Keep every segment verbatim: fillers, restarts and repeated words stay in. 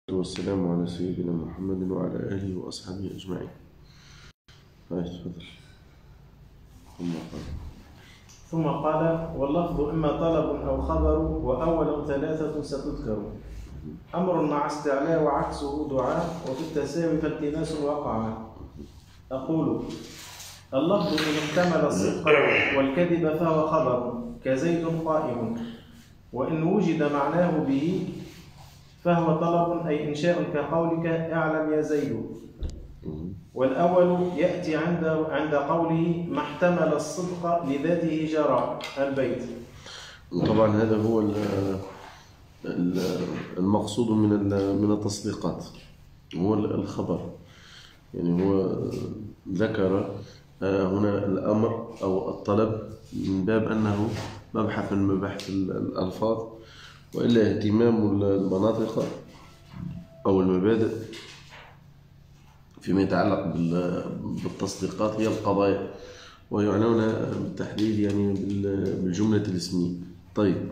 والسلام على سيدنا محمد وعلى آله وأصحابه أجمعين. تفضل. ثم قال ثم قال واللفظ إما طلب أو خبر وأول ثلاثة ستذكر أمر مع استعلاء وعكسه دعاء وفي التساوي فالتماس وقع. أقول اللفظ إن احتمل الصدق والكذب فهو خبر كزيد قائم، وإن وجد معناه به فهو طلب أي إنشاء كقولك اعلم يا زيد. والأول يأتي عند عند قوله ما احتمل الصدق لذاته جرى البيت. طبعا هذا هو المقصود من من التصديقات، هو الخبر. يعني هو ذكر هنا الأمر أو الطلب من باب أنه مبحث من مباحث الألفاظ، وإلا اهتمام المناطق أو المبادئ فيما يتعلق بالتصديقات هي القضايا، ويعنون بالتحديد يعني بالجملة الاسمية. طيب،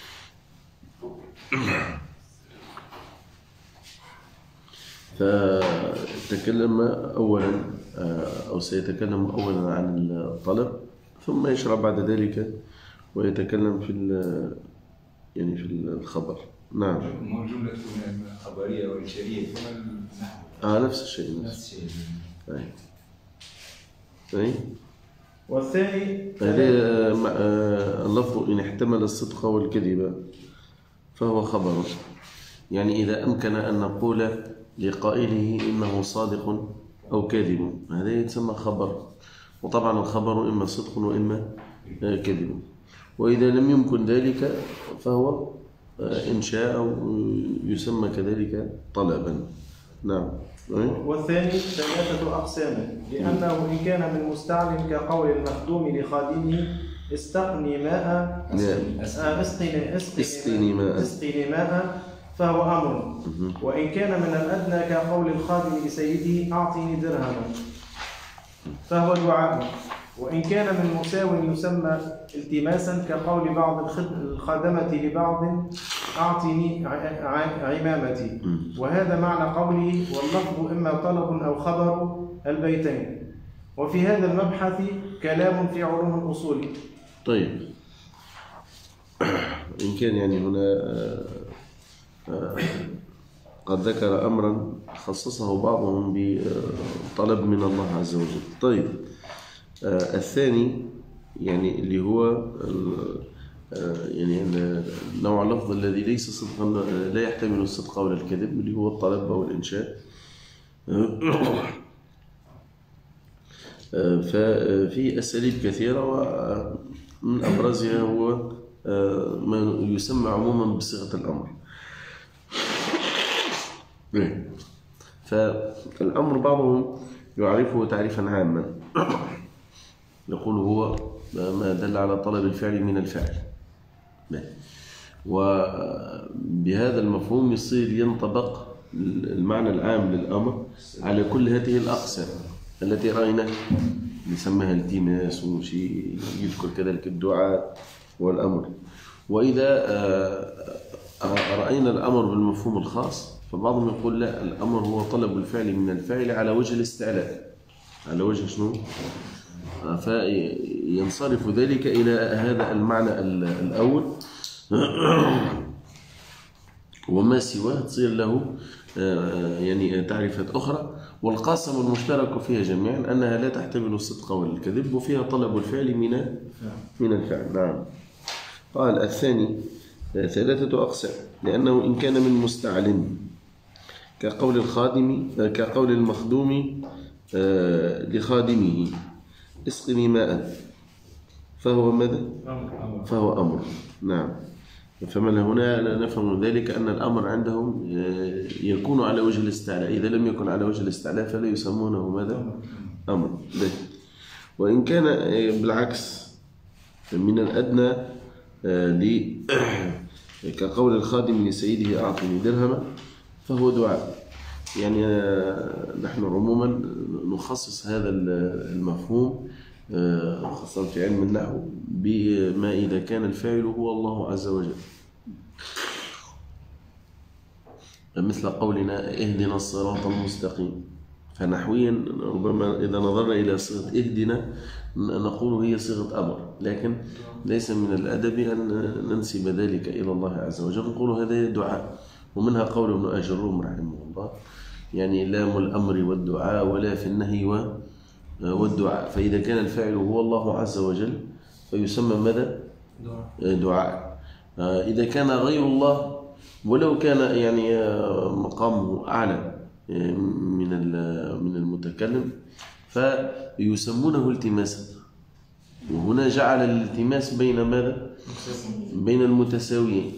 فتكلم أولا أو سيتكلم أولا عن الطلب، ثم يشرع بعد ذلك ويتكلم في يعني في الخبر. نعم. جملة خبرية وإنشائية كما النحو. آه نفس الشيء. نفس الشيء. أي. أي. والثاني هذا اللفظ إن احتمل الصدق والكذب فهو خبر. يعني إذا أمكن أن نقول لقائله إنه صادق أو كاذب، هذا يتسمى خبر. وطبعا الخبر إما صدق وإما كذب. وإذا لم يمكن ذلك فهو إنشاء أو يسمى كذلك طلبا. نعم. والثاني ثلاثة أقسام، لأنه إن كان من مستعل كقول المخدوم لخادمه استقني ماء اسقني اسقني ماء اسقني ماء فهو أمر. وإن كان من الأدنى كقول الخادم لسيده أعطني درهما فهو دعاء. وإن كان من مساو يسمى التماسا كقول بعض الخدمة لبعض أعطني عمامتي. وهذا معنى قوله واللفظ إما طلب أو خبر البيتين. وفي هذا المبحث كلام في علوم الأصول. طيب، إن كان يعني هنا قد ذكر أمرا خصصه بعضهم بطلب من الله عز وجل. طيب، الثاني يعني اللي هو يعني نوع اللفظ الذي ليس صدقا، لا يحتمل الصدق ولا الكذب، اللي هو الطلب أو الإنشاء. ففي أساليب كثيرة، ومن أبرزها هو ما يسمى عموما بصيغة الأمر. فالأمر بعضهم يعرفه تعريفا عاما، يقول هو ما دل على طلب الفعل من الفعل، وبهذا المفهوم يصير ينطبق المعنى العام للأمر على كل هذه الأقسام التي رأينا نسميها التماس، وشيء يذكر كذلك الدعاء والأمر. وإذا رأينا الأمر بالمفهوم الخاص فبعضهم يقول لا، الأمر هو طلب الفعل من الفعل على وجه الاستعلاء. على وجه شنو؟ فينصرف ذلك إلى هذا المعنى الأول، وما سواه تصير له يعني تعريفات أخرى، والقاسم المشترك فيها جميعا أنها لا تحتمل الصدق والكذب، وفيها طلب الفعل من من الفعل. نعم. قال الثاني ثلاثة أقسام، لأنه إن كان من مستعل كقول الخادم كقول المخدوم لخادمه اسقني ماء فهو ماذا؟ فهو أمر. نعم. فمن هنا نفهم ذلك أن الأمر عندهم يكون على وجه الاستعلاء. إذا لم يكن على وجه الاستعلاء فلا يسمونه ماذا؟ أمر. وإن كان بالعكس من الأدنى كقول الخادم لسيده أعطني درهما فهو دعاء. يعني نحن عموما نخصص هذا المفهوم خاصة في علم النحو بما إذا كان الفاعل هو الله عز وجل. مثل قولنا اهدنا الصراط المستقيم، فنحويا ربما إذا نظرنا إلى صيغة اهدنا نقول هي صيغة أمر، لكن ليس من الأدب أن ننسب ذلك إلى الله عز وجل، نقول هذا دعاء. ومنها قول ابن أجروم رحمه الله يعني لام الأمر والدعاء ولا في النهي والدعاء، فإذا كان الفاعل هو الله عز وجل فيسمى ماذا؟ دعاء. إذا كان غير الله ولو كان يعني مقامه أعلى من من المتكلم فيسمونه التماسا، وهنا جعل الالتماس بين ماذا؟ بين المتساويين،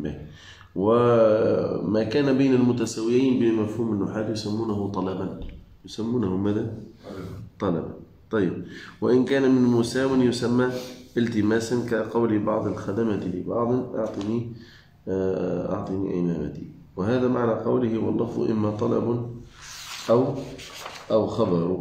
وما كان بين المتساويين بمفهوم النحاة يسمونه طلبا، يسمونه ماذا؟ طلبا. طيب، وإن كان من مساو يسمى التماسا كقول بعض الخدمة لبعض أعطني أعطني إمامتي، وهذا معنى قوله واللفظ إما طلب أو أو خبر.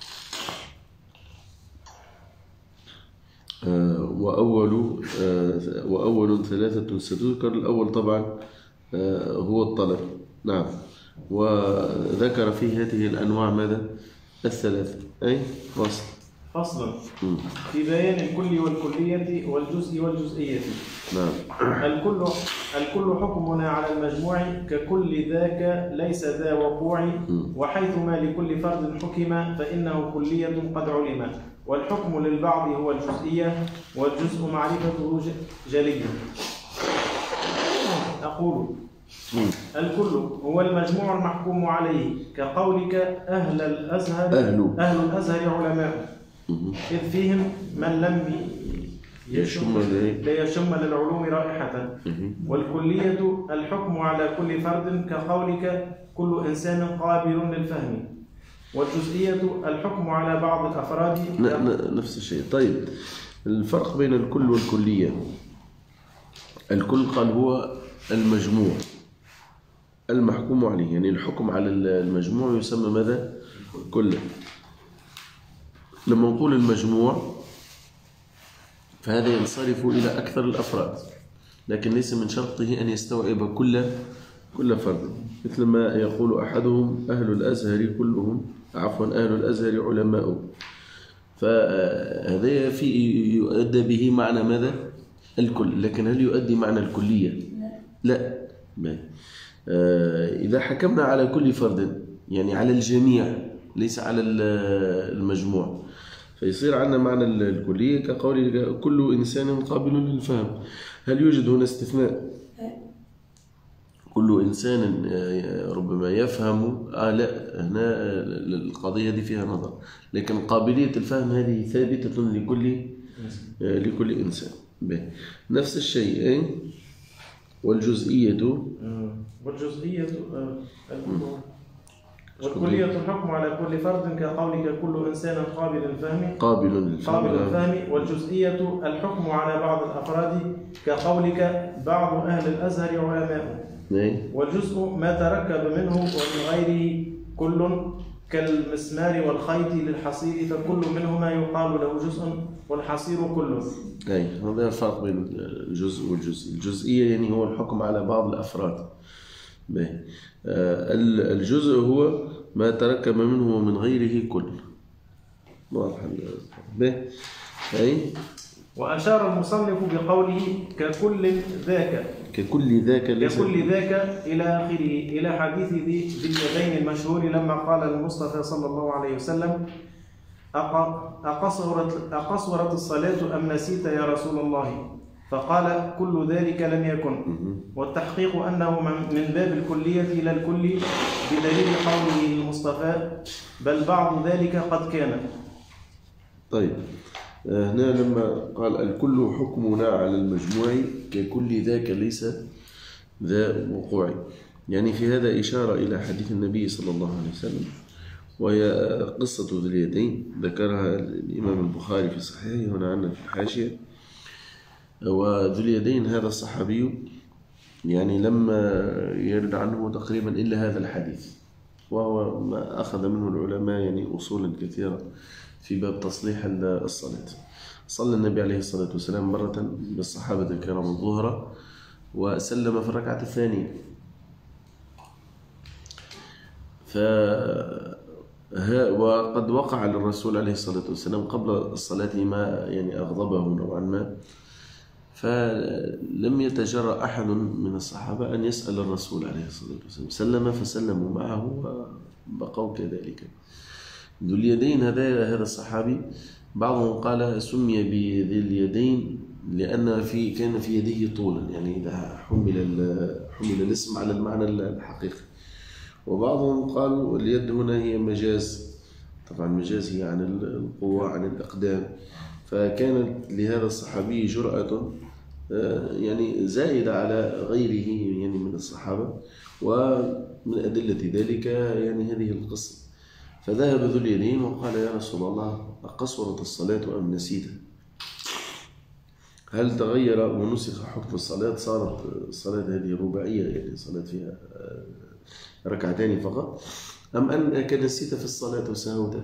وأول وأول ثلاثة ستذكر، الأول طبعا هو الطلب، نعم، وذكر في هذه الأنواع ماذا؟ الثلاثة. أي فصل فصل في بيان الكل والكلية والجزء والجزئية. نعم. الكل الكل حكمنا على المجموع ككل ذاك ليس ذا وقوع، وحيثما لكل فرد حكم فإنه كلية قد علم، والحكم للبعض هو الجزئية والجزء معرفته جلية. أقول الكل هو المجموع المحكوم عليه كقولك أهل الأزهر أهل, أهل الأزهر علماء، إذ فيهم من لم يشم لا يشم للعلوم رائحة. والكلية الحكم على كل فرد كقولك كل إنسان قابل للفهم. والجزئية الحكم على بعض الأفراد نفس الشيء. طيب، الفرق بين الكل والكلية. الكل قال هو المجموع المحكوم عليه، يعني الحكم على المجموع يسمى ماذا؟ كله. لما نقول المجموع فهذا ينصرف إلى أكثر الأفراد، لكن ليس من شرطه أن يستوعب كل كل فرد، مثل ما يقول أحدهم أهل الأزهر كلهم، عفوا أهل الأزهر علماء، فهذا في يؤدى به معنى ماذا؟ الكل، لكن هل يؤدي معنى الكلية؟ لا. إذا حكمنا على كل فرد يعني على الجميع ليس على المجموع فيصير عندنا معنى الكلية كقول كل إنسان قابل للفهم. هل يوجد هنا استثناء؟ كل إنسان ربما يفهم، آه لا، هنا القضية دي فيها نظر، لكن قابلية الفهم هذه ثابتة لكل لكل إنسان. نفس الشيء. والجزئية والجزئية والكلية الحكم على كل فرد كقولك كل إنسان قابل للفهم قابل للفهم قابل للفهم. والجزئية الحكم على بعض الأفراد كقولك بعض أهل الأزهر علماء. والجزء ما تركب منه ومن غيره كل كالمسمار والخيط للحصير، فكل منهما يقال له جزء والحصير كله. أي هذا الفرق بين الجزء والجزء. الجزئية يعني هو الحكم على بعض الأفراد. الجزء هو ما تركب منه ومن غيره كل. واضح. أي وأشار المصنف بقوله ككل ذاك ككل ذاك ككل ذاك إلى آخره، إلى حديث ذي اليدين المشهور لما قال المصطفى صلى الله عليه وسلم أقصرت, أقصرت الصلاة أم نسيت يا رسول الله؟ فقال كل ذلك لم يكن، والتحقيق أنه من باب الكلية لا الكل بدليل قوله المصطفى بل بعض ذلك قد كان. طيب، هنا لما قال الكل حكمنا على المجموع ككل ذاك ليس ذا وقوع، يعني في هذا إشارة إلى حديث النبي صلى الله عليه وسلم، وهي قصة ذي اليدين ذكرها الإمام البخاري في صحيحه، هنا عندنا في الحاشية. وذو اليدين هذا الصحابي يعني لما يرد عنه تقريبا إلا هذا الحديث، وهو ما أخذ منه العلماء يعني أصولا كثيرة في باب تصليح الصلاة. صلى النبي عليه الصلاة والسلام مرة بالصحابة الكرام الظهر وسلم في الركعة الثانية، ف وقد وقع للرسول عليه الصلاة والسلام قبل الصلاة ما يعني أغضبه نوعا ما، فلم يتجرأ أحد من الصحابة أن يسأل الرسول عليه الصلاة والسلام، سلم فسلموا معه وبقوا كذلك. ذو اليدين هذا هذا الصحابي بعضهم قال سمي بذي اليدين لأن في كان في يده طولا، يعني إذا حمل حمل الاسم على المعنى الحقيقي. وبعضهم قالوا اليد هنا هي مجاز، طبعا مجاز هي عن القوة عن الأقدام، فكانت لهذا الصحابي جرأة يعني زائدة على غيره يعني من الصحابة. ومن أدلة ذلك يعني هذه القصة، فذهب ذو اليدين وقال يا رسول الله أقصرت الصلاة أم نسيت؟ هل تغير ونسخ حكم الصلاة، صارت الصلاة هذه رباعية يعني صلاة فيها ركعتين فقط، أم أنك نسيت في الصلاة وسهوت؟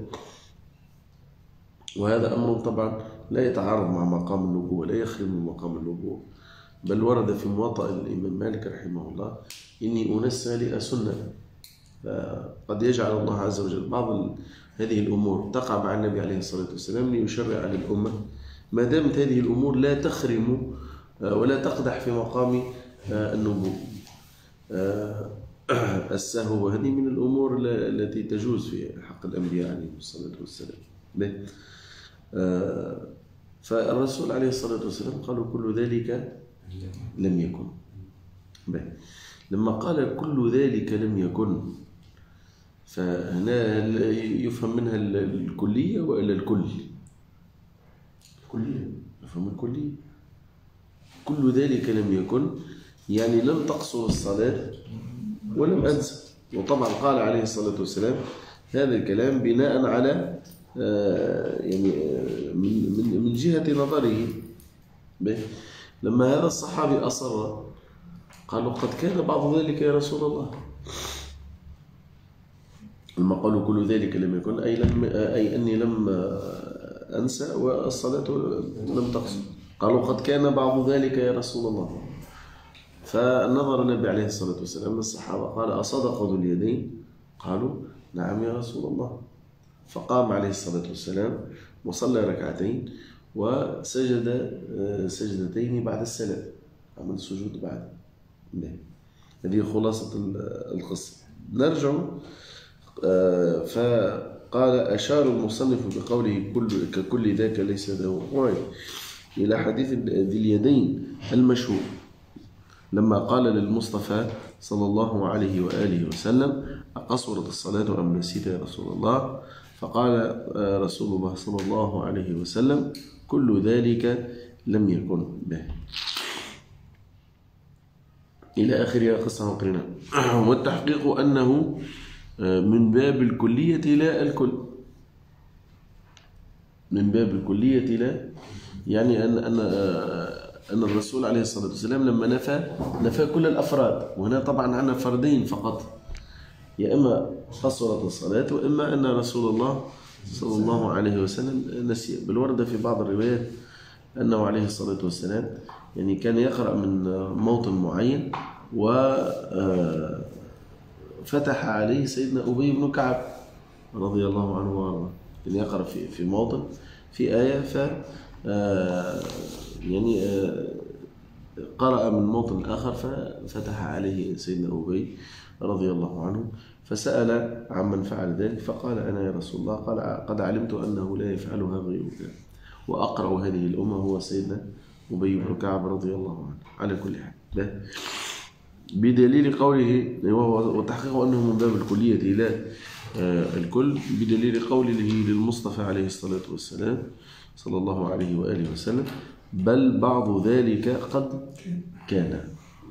وهذا أمر طبعا لا يتعارض مع مقام النبوة، لا يخرم من مقام النبوة، بل ورد في موطأ الإمام مالك رحمه الله إني أنسى لأسنة. فقد يجعل الله عز وجل بعض هذه الأمور تقع مع النبي عليه الصلاة والسلام ليشرع للأمة، ما دامت هذه الأمور لا تخرم ولا تقدح في مقام النبوة. السهو هذه من الأمور التي تجوز في حق الأنبياء عليهم الصلاة والسلام. فالرسول عليه الصلاة والسلام قالوا كل ذلك لم يكن. لما قال كل ذلك لم يكن، فهنا يفهم منها الكلية وإلا الكل؟ الكلية، يفهم الكلية. كل ذلك لم يكن يعني لم تقصر الصلاة ولم أنسى. وطبعا قال عليه الصلاة والسلام هذا الكلام بناء على يعني من من جهة نظره. لما هذا الصحابي أصر قالوا قد كان بعض ذلك يا رسول الله. لما قالوا كل ذلك لم يكن أي لم أي أني لم أنسى والصلاة لم تقصر. قالوا قد كان بعض ذلك يا رسول الله. فنظر النبي عليه الصلاة والسلام للصحابة قال أصدق ذو اليدين؟ قالوا نعم يا رسول الله. فقام عليه الصلاة والسلام وصلى ركعتين وسجد سجدتين بعد السلام، عمل سجود بعد. هذه خلاصة القصة. نرجع فقال أشار المصنف بقوله كل ككل ذاك ليس ذو إلى حديث ذي اليدين المشهور لما قال للمصطفى صلى الله عليه وآله وسلم أقصرت الصلاة أم نسيت يا رسول الله؟ فقال رسول الله صلى الله عليه وسلم كل ذلك لم يكن به، إلى آخر قصة وقرنا. والتحقيق أنه من باب الكلية لا الكل، من باب الكلية لا، يعني أن أن أن الرسول عليه الصلاة والسلام لما نفى نفى كل الأفراد، وهنا طبعا عندنا فردين فقط، يا إما قصرت الصلاة وإما أن رسول الله صلى الله عليه وسلم نسي. بل ورد في بعض الروايات أنه عليه الصلاة والسلام يعني كان يقرأ من موطن معين وفتح عليه سيدنا أبي بن كعب رضي الله عنه وارضاه، كان يقرأ في في موطن في آية ف يعني قرأ من موطن آخر ففتح عليه سيدنا أبي رضي الله عنه، فسأل عمن فعل ذلك فقال أنا يا رسول الله. قال قد علمت أنه لا يفعلها غيرك، وأقرأ هذه الأمة هو سيدنا أبي بن كعب رضي الله عنه. على كل حال بدليل قوله وتحقيق أنه من باب الكلية لا الكل، بدليل قوله للمصطفى عليه الصلاة والسلام صلى الله عليه وآله وسلم بل بعض ذلك قد كان.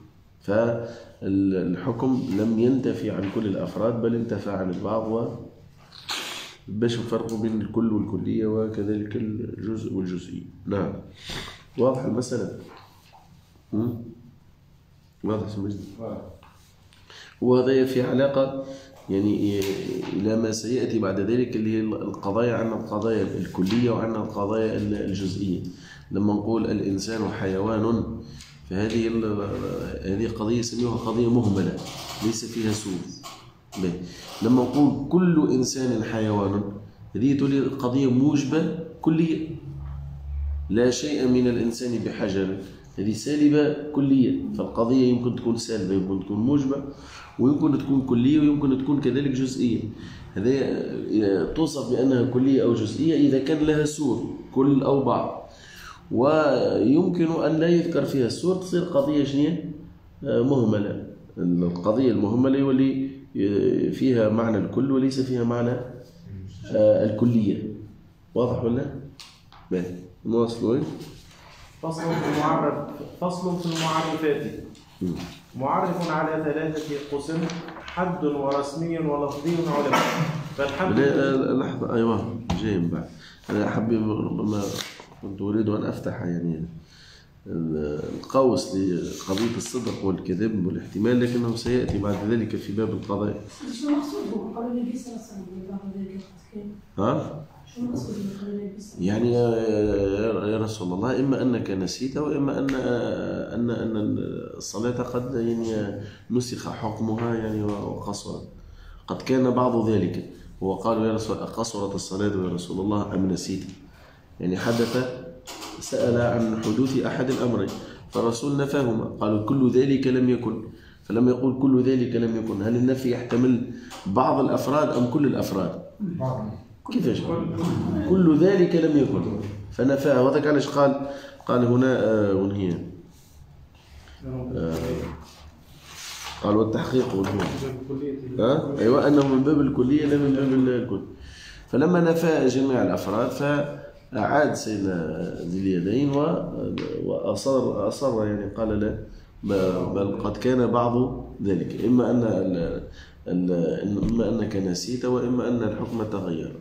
فالحكم لم ينتفي عن كل الأفراد بل انتفى عن البعض، باش الفرق بين الكل والكلية وكذلك الجزء والجزئي. نعم، واضح المسألة؟ واضح سمجد؟ وهذا في علاقة يعني إلى ما سيأتي بعد ذلك اللي هي القضايا، عنا القضايا الكلية وعنا القضايا الجزئية. لما نقول الإنسان حيوان فهذه هذه قضية يسميها قضية مهملة ليس فيها سوء، لما نقول كل إنسان حيوان هذه تولي قضية موجبة كلية، لا شيء من الإنسان بحجر، هذه سالبة كلية. فالقضية يمكن تكون سالبة، يمكن تكون موجبة، ويمكن تكون كلية، ويمكن تكون كذلك جزئية. هذا توصف بأنها كلية أو جزئية إذا كان لها سور كل أو بعض، ويمكن أن لا يذكر فيها السور، تصير قضية شنية مهملة. القضية المهملة يولي فيها معنى الكل وليس فيها معنى الكلية. واضح ولا؟ باهي نواصلوا. فصل في المعرف فصل في المعرفات. معرف على ثلاثة قسم: حد ورسمي ولفظي علم. فالحد لحظة أيوه جاي من بعد. أنا حبي ربما كنت أريد أن أفتح يعني القوس لقضية الصدق والكذب والاحتمال، لكنه سيأتي بعد ذلك في باب القضايا. شو مقصوده قال النبي صلى الله عليه وسلم؟ ها؟ شو مقصوده قال النبي صلى الله يعني عليه وسلم؟ يا رسول الله إما أنك نسيت، وإما أن أن أن الصلاة قد يعني نسخ حكمها يعني وقصرت. قد كان بعض ذلك، هو قالوا يا رسول الله قصرت الصلاة يا رسول الله أم نسيت؟ يعني حدث سأل عن حدوث أحد الأمرين، فالرسول نفاهما، قالوا كل ذلك لم يكن. فلم يقول كل ذلك لم يكن، هل النفي يحتمل بعض الأفراد أم كل الأفراد؟ كيفاش؟ كل ذلك لم يكن فنفاه. وذاك علاش قال قال هنا آه ونهي آه قال والتحقيق ونهي آه أيوة أنه من باب الكلية لا من باب الكل. فلما نفى جميع الأفراد فأعاد سيدنا ذي اليدين وأصر أصر يعني قال لا، بل قد كان بعض ذلك، إما أن إما أنك نسيت وإما أن الحكم تغير.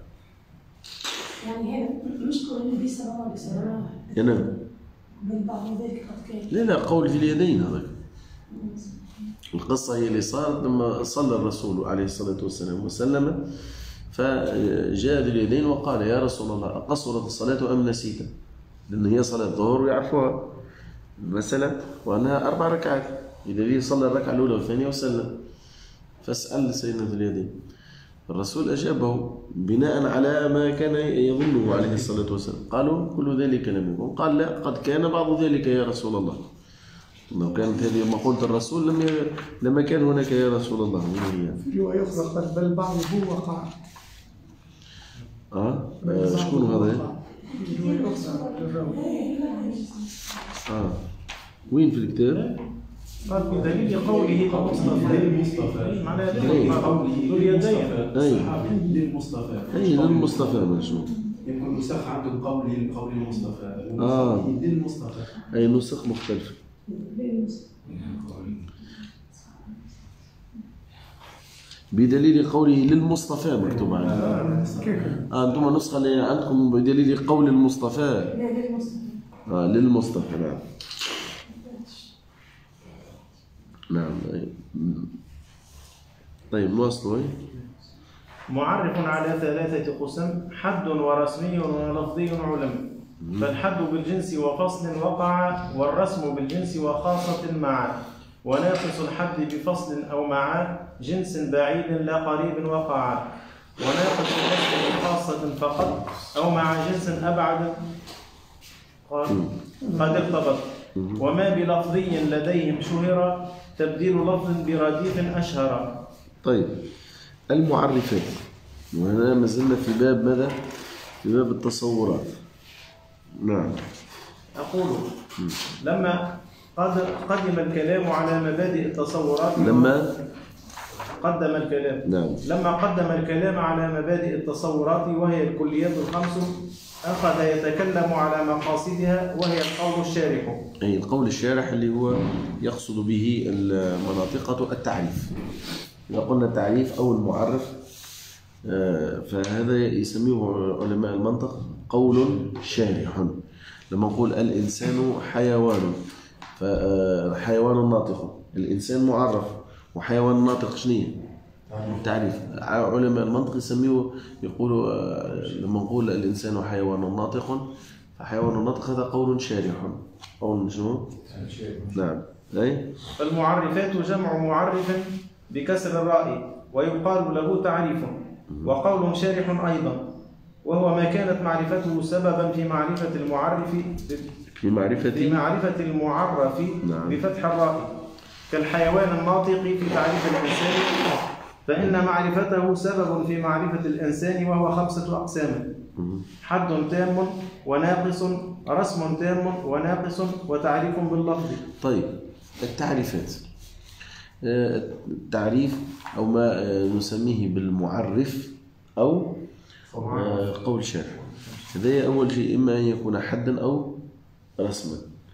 يعني هذا مش قول النبي صلى الله عليه وسلم. نعم. بل بعض ذلك قد كان. لا لا قول ذي اليدين هذاك. القصة هي اللي صارت لما صلى الرسول عليه الصلاة والسلام وسلم، فجاء ذي اليدين وقال يا رسول الله أقصرت الصلاة أم نسيت؟ لأن هي صلاة الظهر ويعرفوها مثلا وأنها أربع ركعات، إذا به صلى الركعة الأولى والثانية وسلم، فاسأل سيدنا ذي اليدين. الرسول أجابه بناء على ما كان يظنه عليه الصلاة والسلام. قالوا كل ذلك لم يكن، قال لا قد كان بعض ذلك يا رسول الله. لو كانت هذه مقولة الرسول لم ي... لما كان هناك يا رسول الله. في رواية أخرى قال بل بعضه وقع. آه, آه شكون هذا؟ في رواية أخرى. آه وين في الكتاب؟ قال بدليل قوله المصطفى معناه ذو اليدين. أي للمصطفى. أي للمصطفى مشهور. يكون نسخ عندهم قولي قول المصطفى. آه للمصطفى. أي نسخ مختلفة. بدليل قوله للمصطفى مكتوب عنه. آه أنتم النسخة اللي عندكم بدليل قول المصطفى. لا للمصطفى. آه للمصطفى نعم. نعم. طيب نواصلوا. معرف على ثلاثة قسم: حد ورسمي ولفظي علم. فالحد بالجنس وفصل وقع، والرسم بالجنس وخاصة مع، وناقص الحد بفصل أو مع جنس بعيد لا قريب وقع، وناقص الرسم بخاصة فقط أو مع جنس أبعد قد اقتضت. وما بلفظي لديهم شهر تبديل لفظ برديف أشهر. طيب المعرفات، وهنا ما زلنا في باب ماذا؟ في باب التصورات. نعم. أقول لما قدم الكلام على مبادئ التصورات لما قدم الكلام نعم. لما قدم الكلام على مبادئ التصورات وهي الكليات الخمس، أخذ يتكلم على مقاصدها وهي القول الشارح. أي القول الشارح اللي هو يقصد به المناطقة التعريف. إذا قلنا التعريف أو المعرف فهذا يسميه علماء المنطق قول شارح. لما نقول الإنسان حيوان، فحيوان ناطق، الإنسان معرف، وحيوان ناطق شنو؟ تعريف. علماء المنطق يسميه يقولوا لما نقول الإنسان حيوان ناطق، فحيوان الناطق هذا قول شارح. قول شنو؟ نعم. أي فالمعرفات جمع معرف بكسر الراء، ويقال له تعريف. وقول شارح أيضا، وهو ما كانت معرفته سببا في معرفة المعرف في معرفة في معرفة المعرف نعم. بفتح الراء، كالحيوان الناطق في تعريف الإنسان، فإن معرفته سبب في معرفة الإنسان، وهو خمسة أقسام: حد تام وناقص، رسم تام وناقص، وتعريف باللفظ. طيب، التعريفات، التعريف أو ما نسميه بالمعرف أو قول شارح، هذا أول شيء إما أن يكون حدا أو رسما،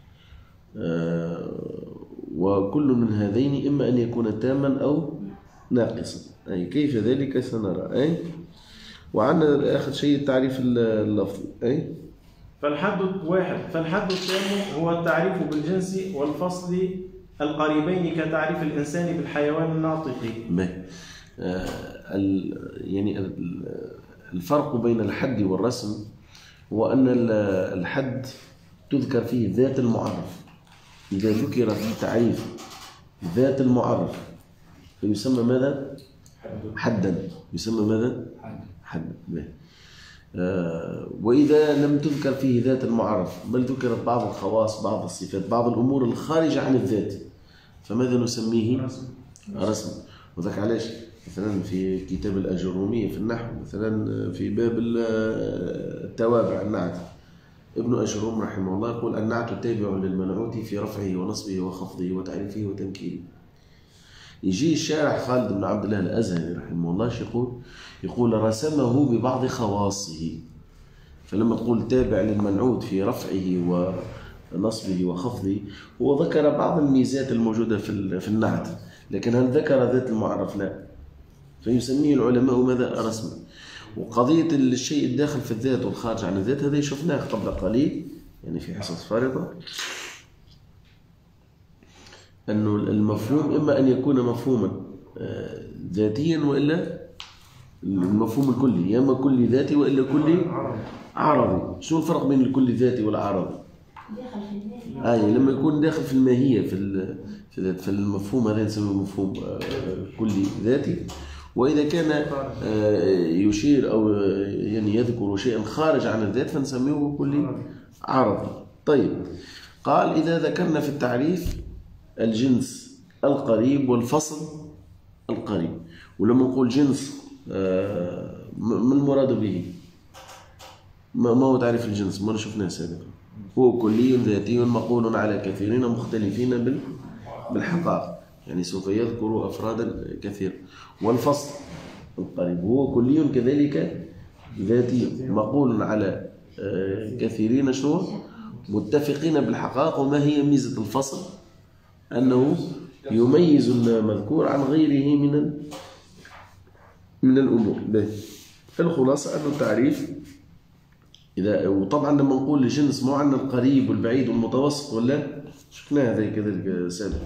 وكل من هذين إما أن يكون تاما أو ناقصا. أي كيف ذلك سنرى. أي وعندنا آخر شيء التعريف اللفظي. أي فالحد واحد فالحد التام هو التعريف بالجنس والفصل القريبين، كتعريف الإنسان بالحيوان الناطق. آه يعني الفرق بين الحد والرسم هو أن الحد تذكر فيه ذات المعرف، إذا ذكر في التعريف ذات المعرف فيسمى ماذا؟ حدا. يسمى ماذا؟ حدا. آه وإذا لم تذكر فيه ذات المعرف بل ذكرت بعض الخواص، بعض الصفات، بعض الأمور الخارجة عن الذات، فماذا نسميه؟ رسم. وذاك علاش مثلا في كتاب الأجرومية في النحو، مثلا في باب التوابع النعت، ابن أجروم رحمه الله يقول: النعت تابع للمنعوت في رفعه ونصبه وخفضه وتعريفه وتنكيره. يجي الشارح خالد بن عبد الله الأزهري رحمه الله يقول يقول رسمه ببعض خواصه. فلما تقول تابع للمنعوت في رفعه ونصبه وخفضه، هو ذكر بعض الميزات الموجودة في النعت، لكن هل ذكر ذات المعرف؟ لا. فيسميه العلماء ماذا؟ رسما. وقضية الشيء الداخل في الذات والخارج عن الذات هذا شفناه قبل قليل يعني في حصص فارغة، أنه المفهوم إما أن يكون مفهوما ذاتيا وإلا المفهوم الكلي، يا إما كلي ذاتي وإلا كلي عرضي. شو الفرق بين الكلي الذاتي والعرضي؟ آه لما يكون داخل في الماهية في في المفهوم هذا نسميه مفهوم كلي ذاتي، وإذا كان يشير أو يعني يذكر شيئا خارج عن الذات فنسميه كلي عرضي. طيب، قال: إذا ذكرنا في التعريف الجنس القريب والفصل القريب. ولما نقول جنس ما المراد به؟ ما هو تعريف الجنس؟ ما شفناه سابقا. هو كلي ذاتي مقول على كثيرين مختلفين بالحقائق، يعني سوف يذكر أفرادا كثيرة. والفصل القريب هو كلي كذلك ذاتي مقول على كثيرين شنو متفقين بالحقائق. وما هي ميزة الفصل؟ أنه يميز المذكور عن غيره من من الأمور. الخلاصة أن التعريف إذا وطبعا لما نقول الجنس مو عندنا القريب والبعيد والمتوسط ولا شفنا هذا كذلك سابقا.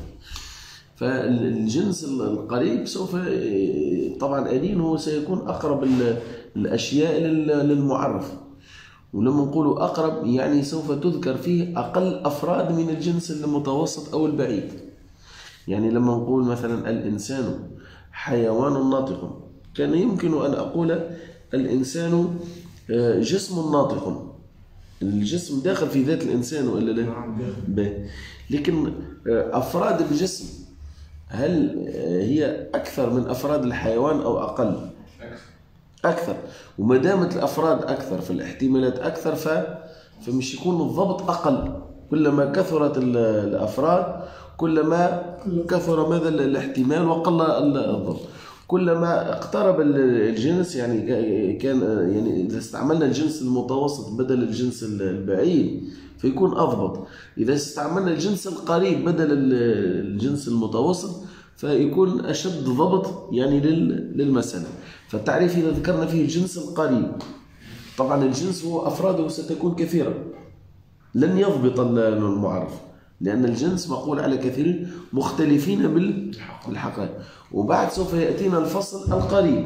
فالجنس القريب سوف طبعا ألين هو سيكون أقرب الأشياء للمعرف، ولما نقول أقرب يعني سوف تذكر فيه أقل أفراد من الجنس المتوسط أو البعيد. يعني لما نقول مثلا الإنسان حيوان ناطق، كان يمكن أن أقول الإنسان جسم ناطق. الجسم داخل في ذات الإنسان وإلا لا؟ لكن أفراد الجسم هل هي أكثر من أفراد الحيوان أو أقل؟ أكثر. وما دامت الأفراد أكثر فالاحتمالات أكثر ف... فمش يكون الضبط أقل. كلما كثرت الأفراد كلما كثر ماذا الاحتمال وقل الضبط. كلما اقترب الجنس يعني كان يعني إذا استعملنا الجنس المتوسط بدل الجنس البعيد فيكون أضبط. إذا استعملنا الجنس القريب بدل الجنس المتوسط فيكون أشد ضبط يعني للمسألة. فالتعريف إذا ذكرنا فيه الجنس القريب، طبعا الجنس هو أفراده ستكون كثيرة لن يضبط المعرف، لأن الجنس مقول على كثير مختلفين بالحقائق. وبعد سوف يأتينا الفصل القريب،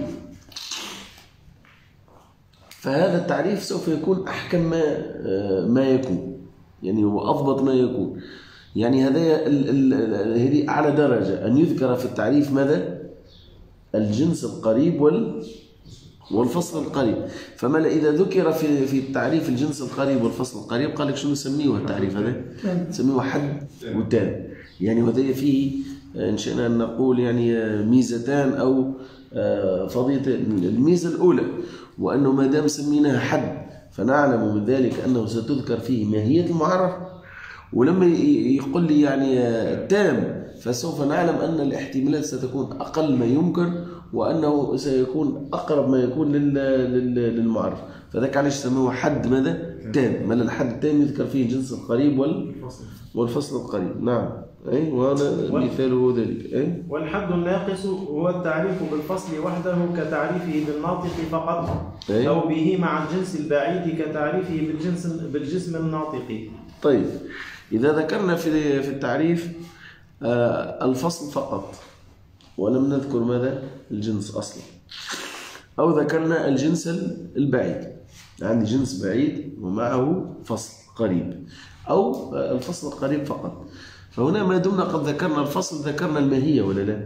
فهذا التعريف سوف يكون أحكم ما ما يكون، يعني هو أضبط ما يكون. يعني هذا هذه أعلى درجة أن يذكر في التعريف ماذا؟ الجنس القريب وال والفصل القريب. فما إذا ذكر في في التعريف الجنس القريب والفصل القريب قال لك شنو نسميه التعريف هذا؟ نسميه حد وتام. يعني وهذا فيه إن شئنا أن نقول يعني ميزتان أو فضيلة. الميزة الأولى وأنه ما دام سميناها حد فنعلم من ذلك أنه ستذكر فيه ماهية المعرف، ولما يقول لي يعني تام فسوف نعلم أن الاحتمالات ستكون أقل ما يمكن وأنه سيكون أقرب ما يكون للمعرف. فذاك علاش سموه حد ماذا؟ تام. ما الحد التام يذكر فيه الجنس القريب والفصل القريب. نعم أي وهذا مثاله ذلك. أي والحد الناقص هو التعريف بالفصل وحده كتعريفه بالناطق فقط، أي؟ أو به مع الجنس البعيد كتعريفه بالجنس بالجسم الناطق. طيب إذا ذكرنا في في التعريف آه الفصل فقط ولم نذكر ماذا؟ الجنس أصلا، أو ذكرنا الجنس البعيد، عندي جنس بعيد ومعه فصل قريب، أو الفصل القريب فقط. فهنا ما دمنا قد ذكرنا الفصل ذكرنا الماهية ولا لا؟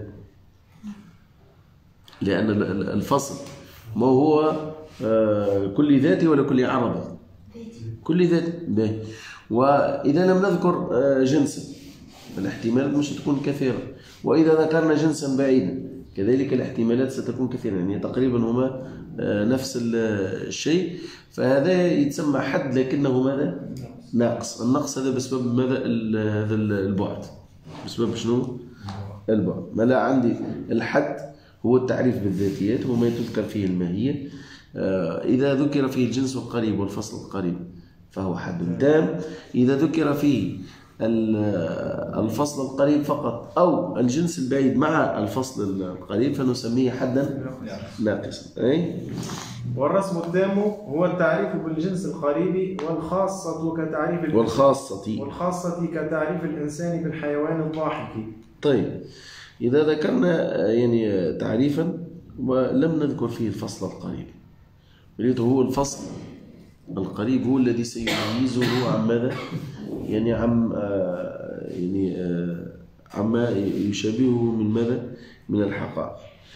لأن الفصل ما هو آه كل ذاتي ولا كل عرض؟ كل ذاتي. وإذا لم نذكر آه جنسا فالاحتمالات مش تكون كثيرة، وإذا ذكرنا جنسا بعيدا كذلك الاحتمالات ستكون كثيرة، يعني تقريبا هما نفس الشيء. فهذا يتسمى حد لكنه ماذا؟ ناقص. النقص هذا بسبب ماذا؟ هذا البعد. بسبب شنو؟ البعد. ما لا عندي الحد هو التعريف بالذاتيات وما تذكر فيه الماهية. إذا ذكر فيه الجنس القريب والفصل القريب فهو حد تام. إذا ذكر فيه الفصل القريب فقط أو الجنس البعيد مع الفصل القريب فنسميه حدا ناقصا. أي؟ والرسم التام هو التعريف بالجنس القريب والخاصة كتعريف والخاصة والخاصة كتعريف الإنسان بالحيوان الضاحك. طيب إذا ذكرنا يعني تعريفا ولم نذكر فيه الفصل القريب، يريد هو الفصل القريب هو الذي سيميزه عن ماذا؟ يعني عم آه يعني آه عما يشابهه من ماذا؟ من الحقائق.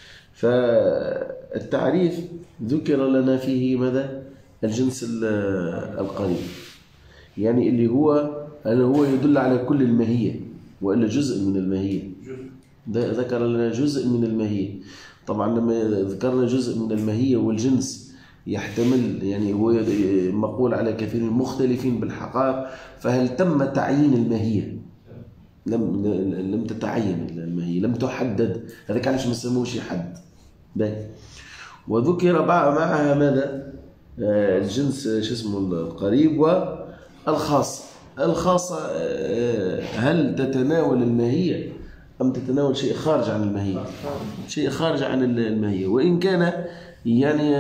فالتعريف ذكر لنا فيه ماذا؟ الجنس القريب، يعني اللي هو اللي هو يدل على كل الماهية وإلا جزء من الماهية. ذكر لنا جزء من الماهية. طبعا لما ذكرنا جزء من الماهية والجنس يحتمل يعني هو مقول على كثير مختلفين بالحقائق، فهل تم تعيين الماهية؟ لم لم تتعين الماهية، لم تحدد. هذاك علاش ما سموش حد. باهي. وذكر معها ماذا؟ الجنس شو اسمه القريب والخاص. الخاصة هل تتناول الماهية أم تتناول شيء خارج عن الماهية؟ شيء خارج عن الماهية، وإن كان يعني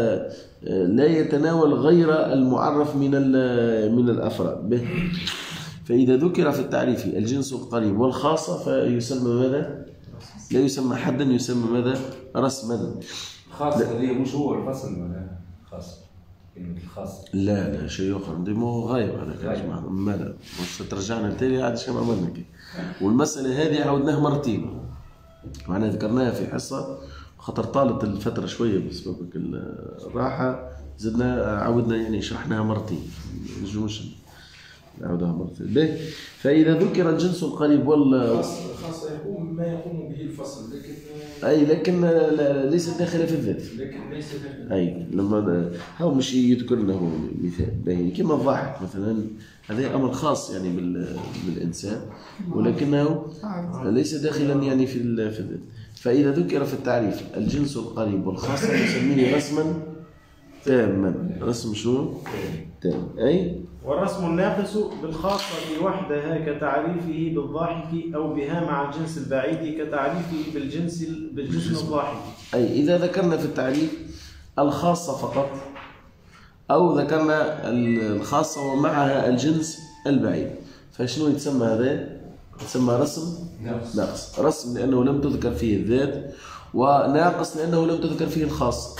لا يتناول غير المعرف من من الأفراد به. فإذا ذكر في التعريف الجنس القريب والخاصة فيسمى ماذا؟ لا يسمى حدا، يسمى ماذا؟ رسما. خاصة هذه مش هو الفصل ولا خاصة؟ كلمة الخاصة لا لا شيء آخر، دي مو غايب على كلام. ما لا مش ترجعنا لتالي عاد شنو عملنا كي. والمسألة هذه عودناها مرتين، معنا ذكرناها في حصة خاطر طالت الفترة شوية بسبب الراحة، زدنا عودنا يعني شرحناها مرتين، نجموش نعودها مرتين. به فإذا ذكر الجنس القريب وال خاصة يقوم ما يقوم به الفصل، لكن أي لكن ليست داخلة في الذات. لكن ليس داخلة. أي لما هو مش يذكر له مثال باهي كما الضاحك مثلا، هذا أمر خاص يعني بالإنسان ولكنه ليس داخلا يعني في الذات. فإذا ذكر في التعريف الجنس القريب والخاص نسميه رسما تاما. رسم شنو؟ تام. أي؟ والرسم الناقص بالخاصة وحدها كتعريفه بالضاحك أو بها مع الجنس البعيد كتعريفه بالجنس بالجسم الضاحك. أي إذا ذكرنا في التعريف الخاصة فقط أو ذكرنا الخاصة ومعها الجنس البعيد فشنو يتسمى هذا؟ يتسمى رسم ناقص. رسم لأنه لم تذكر فيه الذات، وناقص لأنه لم تذكر فيه الخاص.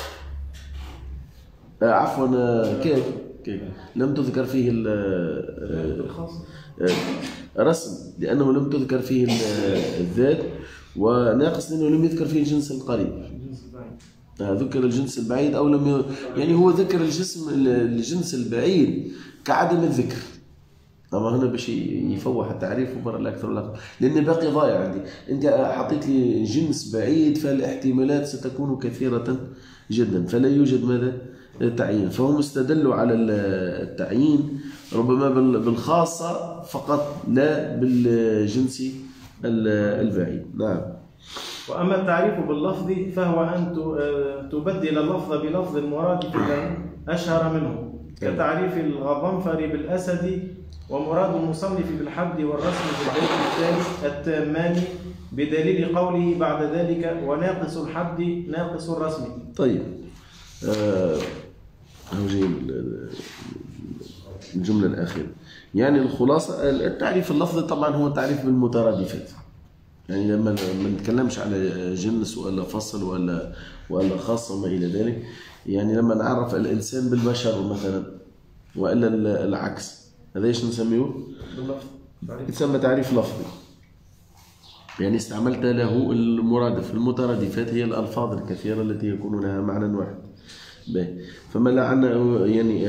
آه عفوا كيف كيف لم تذكر فيه الخاص. رسم لأنه لم تذكر فيه الذات، وناقص لأنه لم يذكر فيه الجنس القريب. ذكر الجنس البعيد أو لم ي... يعني هو ذكر الجسم الجنس البعيد كعدم الذكر. أما هنا باش يفوح التعريف وبرا الأكثر والأقل، لأن باقي ضايع عندي. أنت حطيت لي جنس بعيد فالاحتمالات ستكون كثيرة جدا، فلا يوجد ماذا تعيين. فهم استدلوا على التعيين ربما بالخاصة فقط لا بالجنس البعيد. نعم. وأما التعريف باللفظ فهو أن تبدل اللفظ بلفظ مرادف له أشهر منه، كتعريف الغضنفر بالأسد، ومراد المصنف بالحد والرسم في البيت الثالث التامان بدليل قوله بعد ذلك وناقص الحد ناقص الرسم. طيب آه الجملة الأخيرة يعني الخلاصة التعريف اللفظي طبعا هو التعريف بالمترادفات. يعني لما ما نتكلمش على جنس ولا فصل ولا ولا خاص وما إلى ذلك، يعني لما نعرف الإنسان بالبشر مثلا وإلا العكس، هذا ايش نسميه؟ باللفظ. يسمى تعريف لفظي. يعني استعملت له المرادف. المترادفات هي الألفاظ الكثيرة التي يكون لها معنى واحد. فما لعنا يعني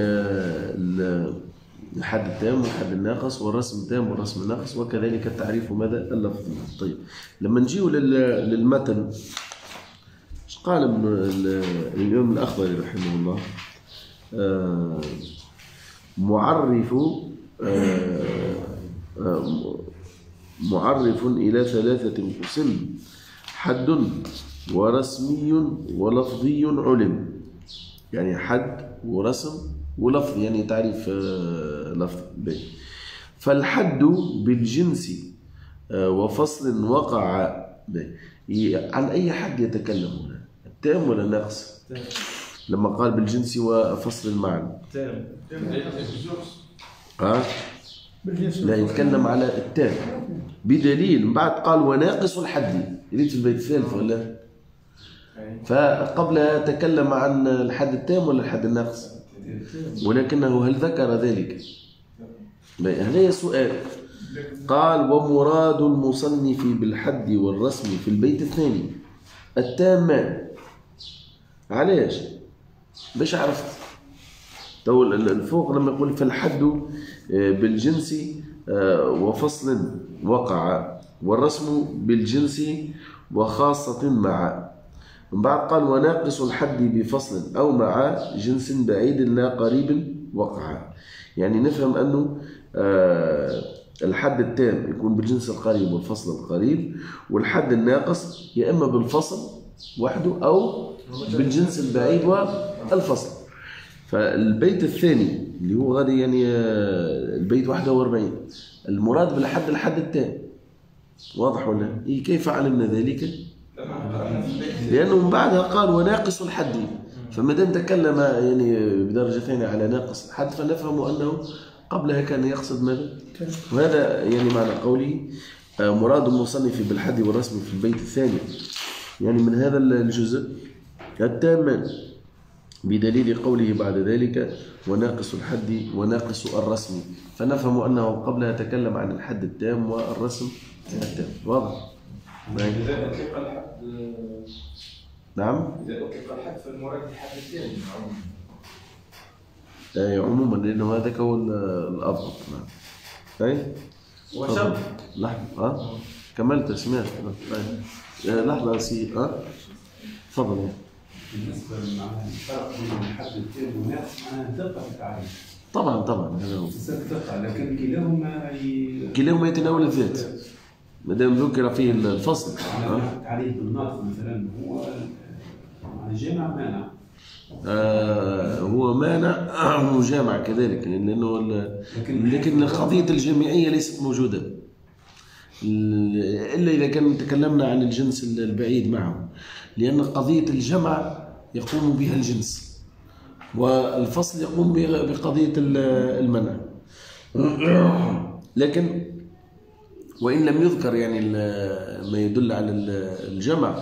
الحد التام والحد الناقص والرسم التام والرسم الناقص، وكذلك التعريف ماذا اللفظي. طيب لما نجيو للمتن، ايش قال الإمام الأخضري رحمه الله؟ آه معرف آه آه معرف إلى ثلاثة قسم: حد ورسمي ولفظي علم. يعني حد ورسم ولفظ، يعني تعريف آه لفظ. فالحد بالجنس آه وفصل وقع عن أي حد يتكلم هنا؟ التام ولا الناقص؟ لما قال بالجنس وفصل المعنى تام. ها؟ لا يتكلم على التام بدليل من بعد قال وناقص الحد. يريد في البيت الثالث ولا؟ فقبلها تكلم عن الحد التام ولا الحد الناقص؟ ولكنه هل ذكر ذلك؟ هذا سؤال. قال ومراد المصنف بالحد والرسم في البيت الثاني التامان. علاش؟ باش عرفت تو الفوق لما يقول فالحد بالجنس وفصل وقع والرسم بالجنس وخاصة مع، من بعد قال وناقص الحد بفصل أو مع جنس بعيد لا قريب وقع. يعني نفهم أنه الحد التام يكون بالجنس القريب والفصل القريب، والحد الناقص يا إما بالفصل وحده أو بالجنس البعيد والفصل. فالبيت الثاني اللي هو غادي يعني البيت واحد وأربعين المراد بالحد الحد التام. واضح ولا؟ إيه كيف علمنا ذلك؟ لأنه من بعدها قال وناقص الحد، فما دام تكلم يعني بدرجة ثانية على ناقص الحد فنفهم أنه قبلها كان يقصد ماذا؟ وهذا يعني معنى قوله مراد المصنف بالحد والرسم في البيت الثاني، يعني من هذا الجزء التام بدليل قوله بعد ذلك وناقص الحد وناقص الرسم، فنفهم أنه قبلها تكلم عن الحد التام والرسم التام. واضح؟ إذا أطلق الحد نعم؟ إذا أطلق الحد فالمراد الحد التام أي عموما لأنه هذا هو الأضبط. نعم. طيب؟ وشرط لحظة ها؟ كملت سمعت. طيب لحظة سي ها؟ تفضل. بالنسبة للمعنى الفرق بين الحد التام والناقص معناها دقة في التعريف. طبعا طبعا هذا هو. دقة، لكن كلاهما ي... كلاهما يتناول الذات ما دام ذكر فيه الفصل. التعريف بالناقص مثلا هو جامع مانع. آه هو مانع وجامع كذلك، لأنه لكن قضية الجامعية ليست موجودة إلا إذا كان تكلمنا عن الجنس البعيد معه، لأن قضية الجمع يقوم بها الجنس والفصل يقوم بقضية المنع. لكن وإن لم يذكر يعني ما يدل على الجمع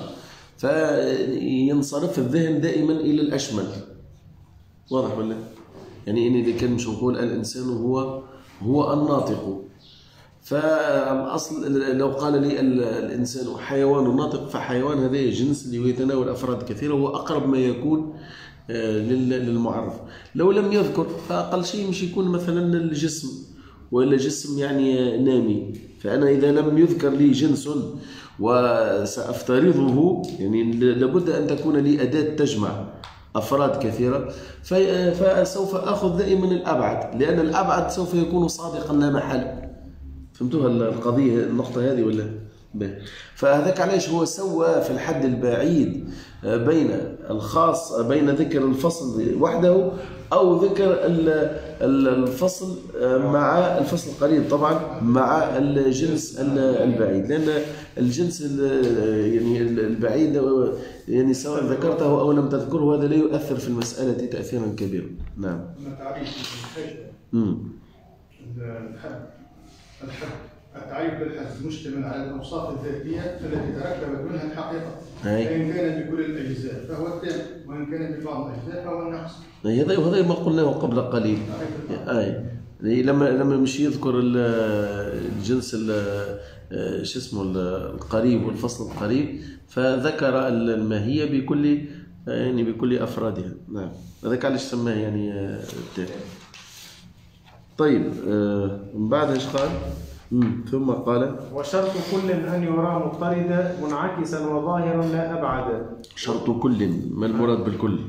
فينصرف الذهن دائما إلى الأشمل. واضح ولا؟ يعني إن إذا كان مش نقول الإنسان هو هو الناطق، فالأصل لو قال لي الإنسان حيوان ناطق، فحيوان هذا جنس اللي يتناول أفراد كثيرة، وهو أقرب ما يكون للمعرف. لو لم يذكر فأقل شيء مش يكون مثلا الجسم، وإلا جسم يعني نامي. فأنا إذا لم يذكر لي جنس وسأفترضه، يعني لابد أن تكون لي أداة تجمع أفراد كثيرة، فسوف أخذ دائما الأبعد، لأن الأبعد سوف يكون صادقا لا محالة. فهمتوها القضية النقطة هذه ولا؟ فهذاك علاش هو سوى في الحد البعيد بين الخاص، بين ذكر الفصل وحده أو ذكر الفصل مع الفصل القريب طبعا مع الجنس البعيد، لأن الجنس يعني البعيد يعني سواء ذكرته أو لم تذكره هذا لا يؤثر في المسألة تأثيرا كبيرا. نعم. الحد الحد التعريف بالحد مشتمل على الأوصاف الذاتية التي تركبت منها الحقيقة، فإن كان بكل الأجزاء فهو التام، وإن كان ببعض الأجزاء فهو النقص. هذا وهذا ما قلناه قبل قليل. أي لما لما مش يذكر الجنس شو اسمه القريب والفصل القريب، فذكر الماهية بكل يعني بكل أفرادها. نعم، هذاك علاش سماه يعني التام. طيب من بعد ايش قال؟ ثم قال وشرط كل أن يرى مضطردا منعكسا وظاهرا لا أبعد. شرط كل، ما المراد بالكل؟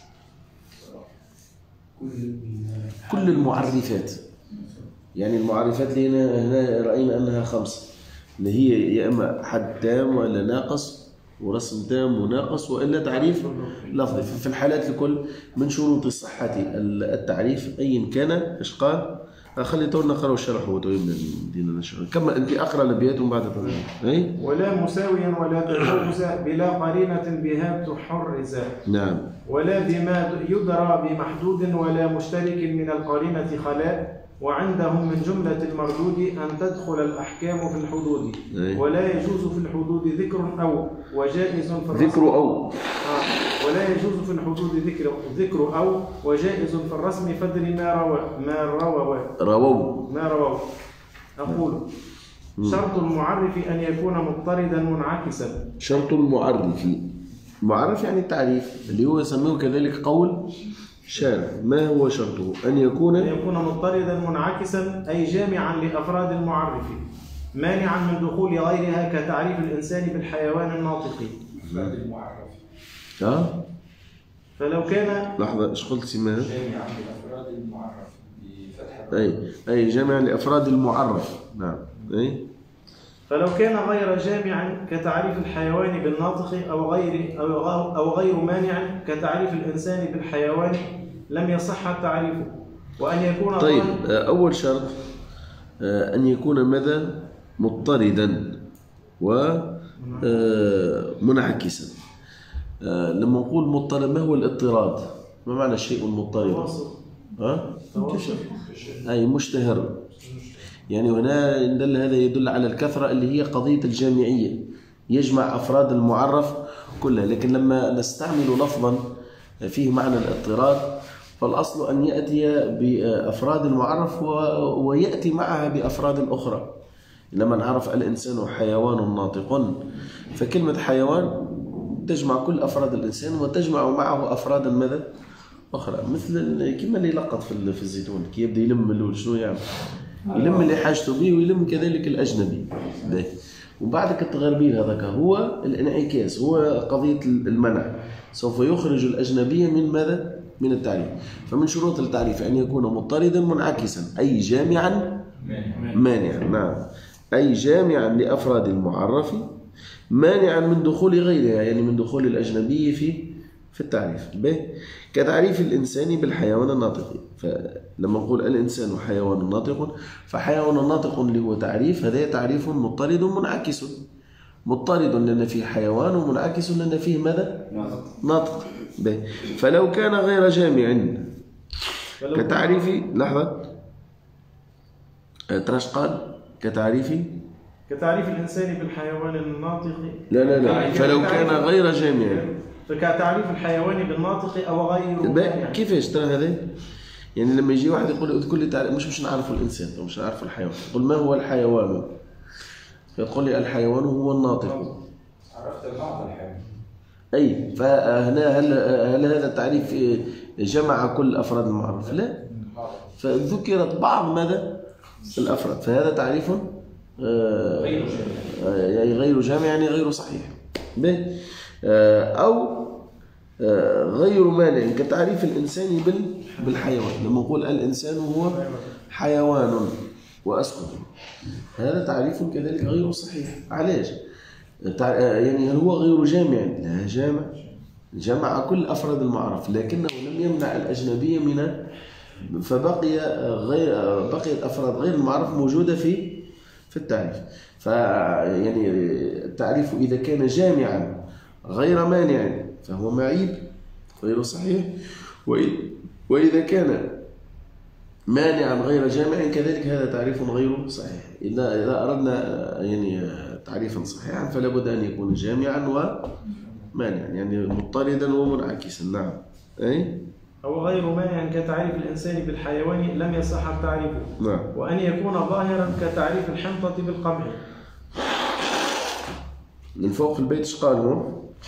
كل المعرفات، يعني المعرفات اللي هنا, هنا رأينا أنها خمسة، اللي هي يا إما حد تام ولا ناقص ورسم تام وناقص وإلا تعريف لفظي. في الحالات الكل من شروط صحة التعريف أيا كان. إيش قال؟ خلي تو نقرأ الشرح ودينا نشرح. كما أنت أقرأ الأبيات ومن بعد أي ولا مساويا ولا تجوز بلا قرينة بها تحرز. نعم. ولا بما يدرى بمحدود ولا مشترك من القرينة خلاء، وعندهم من جملة المردود أن تدخل الأحكام في الحدود. أي. ولا يجوز في الحدود ذكر أو وجائز في الرسم ذكر أو آه. ولا يجوز في الحدود ذكر ذكر أو وجائز في الرسم فدر ما روى ما روى رووا ما رووا. أقول شرط المعرف أن يكون مضطردا منعكسا. شرط المعرف، معرف يعني التعريف اللي هو يسميه كذلك قول شارع. ما هو شرطه؟ أن يكون أن يكون مضطردا منعكسا، أي جامعا لأفراد المعرف مانعا من دخول غيرها، كتعريف الإنسان بالحيوان الناطق. أفراد المعرف. ها؟ فلو كان لحظة، إيش قلت سماها؟ جامعا لأفراد المعرف بفتح. أي أي جامعا لأفراد المعرف. نعم. أي فلو كان غير جامع كتعريف الحيوان بالناطق أو غير أو أو غير مانع كتعريف الإنسان بالحيوان لم يصح تعريفه. وأن يكون طيب أول شرط أن يكون ماذا؟ مضطردا ومنعكسا. لما نقول مضطرد، ما هو الاضطراد؟ ما معنى الشيء المضطرد؟ ها؟ أي مشتهر. يعني هنا دل هذا يدل على الكثرة اللي هي قضية الجامعية، يجمع أفراد المعرف كلها. لكن لما نستعمل لفظا فيه معنى الاضطراد فالأصل أن يأتي بأفراد المعرف ويأتي معها بأفراد أخرى. لما نعرف الإنسان حيوان ناطق، فكلمة حيوان تجمع كل أفراد الإنسان وتجمع معه أفرادا ماذا؟ أخرى. مثل كما اللي لقط في الزيتون كي يبدأ يلم الأول شنو يعمل؟ يلم اللي حاجته به ويلم كذلك الأجنبي. وبعدك التغربيل هذاك هو الانعكاس، هو قضية المنع، سوف يخرج الأجنبي من ماذا؟ من التعريف. فمن شروط التعريف أن يكون مضطردا منعكسا، أي جامعا مانعا. نعم، أي جامعا لأفراد المعرف مانعا من دخول غيرها، يعني من دخول الأجنبي في في التعريف. به كتعريف الإنسان بالحيوان الناطق. فلما نقول الإنسان حيوان ناطق، فحيوان ناطق اللي هو تعريف، هذا تعريف مضطرد منعكس. مضطرد لأن فيه حيوان، ومنعكس لأن فيه ماذا؟ ناطق. به فلو كان غير جامع كتعريف، لحظة تراش قال كتعريف كتعريف الإنسان بالحيوان الناطق. لا لا لا، فلو كان غير جامع فكتعريف الحيوان بالناطق أو غير. كيفاش ترى هذا؟ يعني لما يجي واحد يقول اذكر لي تعريف، مش مش نعرف الانسان او مش نعرف الحيوان، يقول ما هو الحيوان؟ يقول لي الحيوان هو الناطق. عرفت بعض الحيوان. اي فهنا هل هل هذا التعريف جمع كل افراد المعرف؟ لا، فذكرت بعض ماذا؟ الافراد، فهذا تعريف غير جامع، يعني غير جامع يعني غير صحيح. او غير مانع كتعريف الانسان بالحيوان، لما نقول الانسان هو حيوان واسكت، هذا تعريف كذلك غير صحيح. علاش؟ يعني هل هو غير جامع؟ لا، جامع، جمع كل افراد المعرف، لكنه لم يمنع الاجنبيه من، فبقي غير بقي الافراد غير المعرف موجوده في في التعريف. فيعني التعريف اذا كان جامعا غير مانع فهو معيب غير صحيح، واذا كان مانعا غير جامع كذلك هذا تعريف غير صحيح. اذا اذا اردنا يعني تعريفا صحيحا فلا بد ان يكون جامعا ومانعا، يعني مضطردا ومنعكسا. نعم. اي أو غير مانع كتعريف الإنسان بالحيوان لم يصح تعريفه. نعم. وأن يكون ظاهرا كتعريف الحنطة بالقمح. من فوق في البيت ايش قال هو؟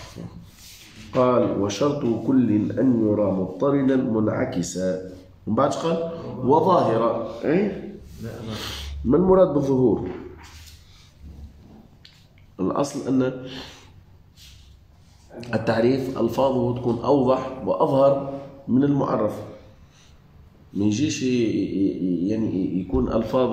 قال وشرط كل أن يرى مضطردا منعكسا، ومن بعد قال وظاهرا. اي ما المراد بالظهور؟ الأصل أن التعريف ألفاظه تكون أوضح وأظهر من المعرف، ما يجيش يعني يكون ألفاظ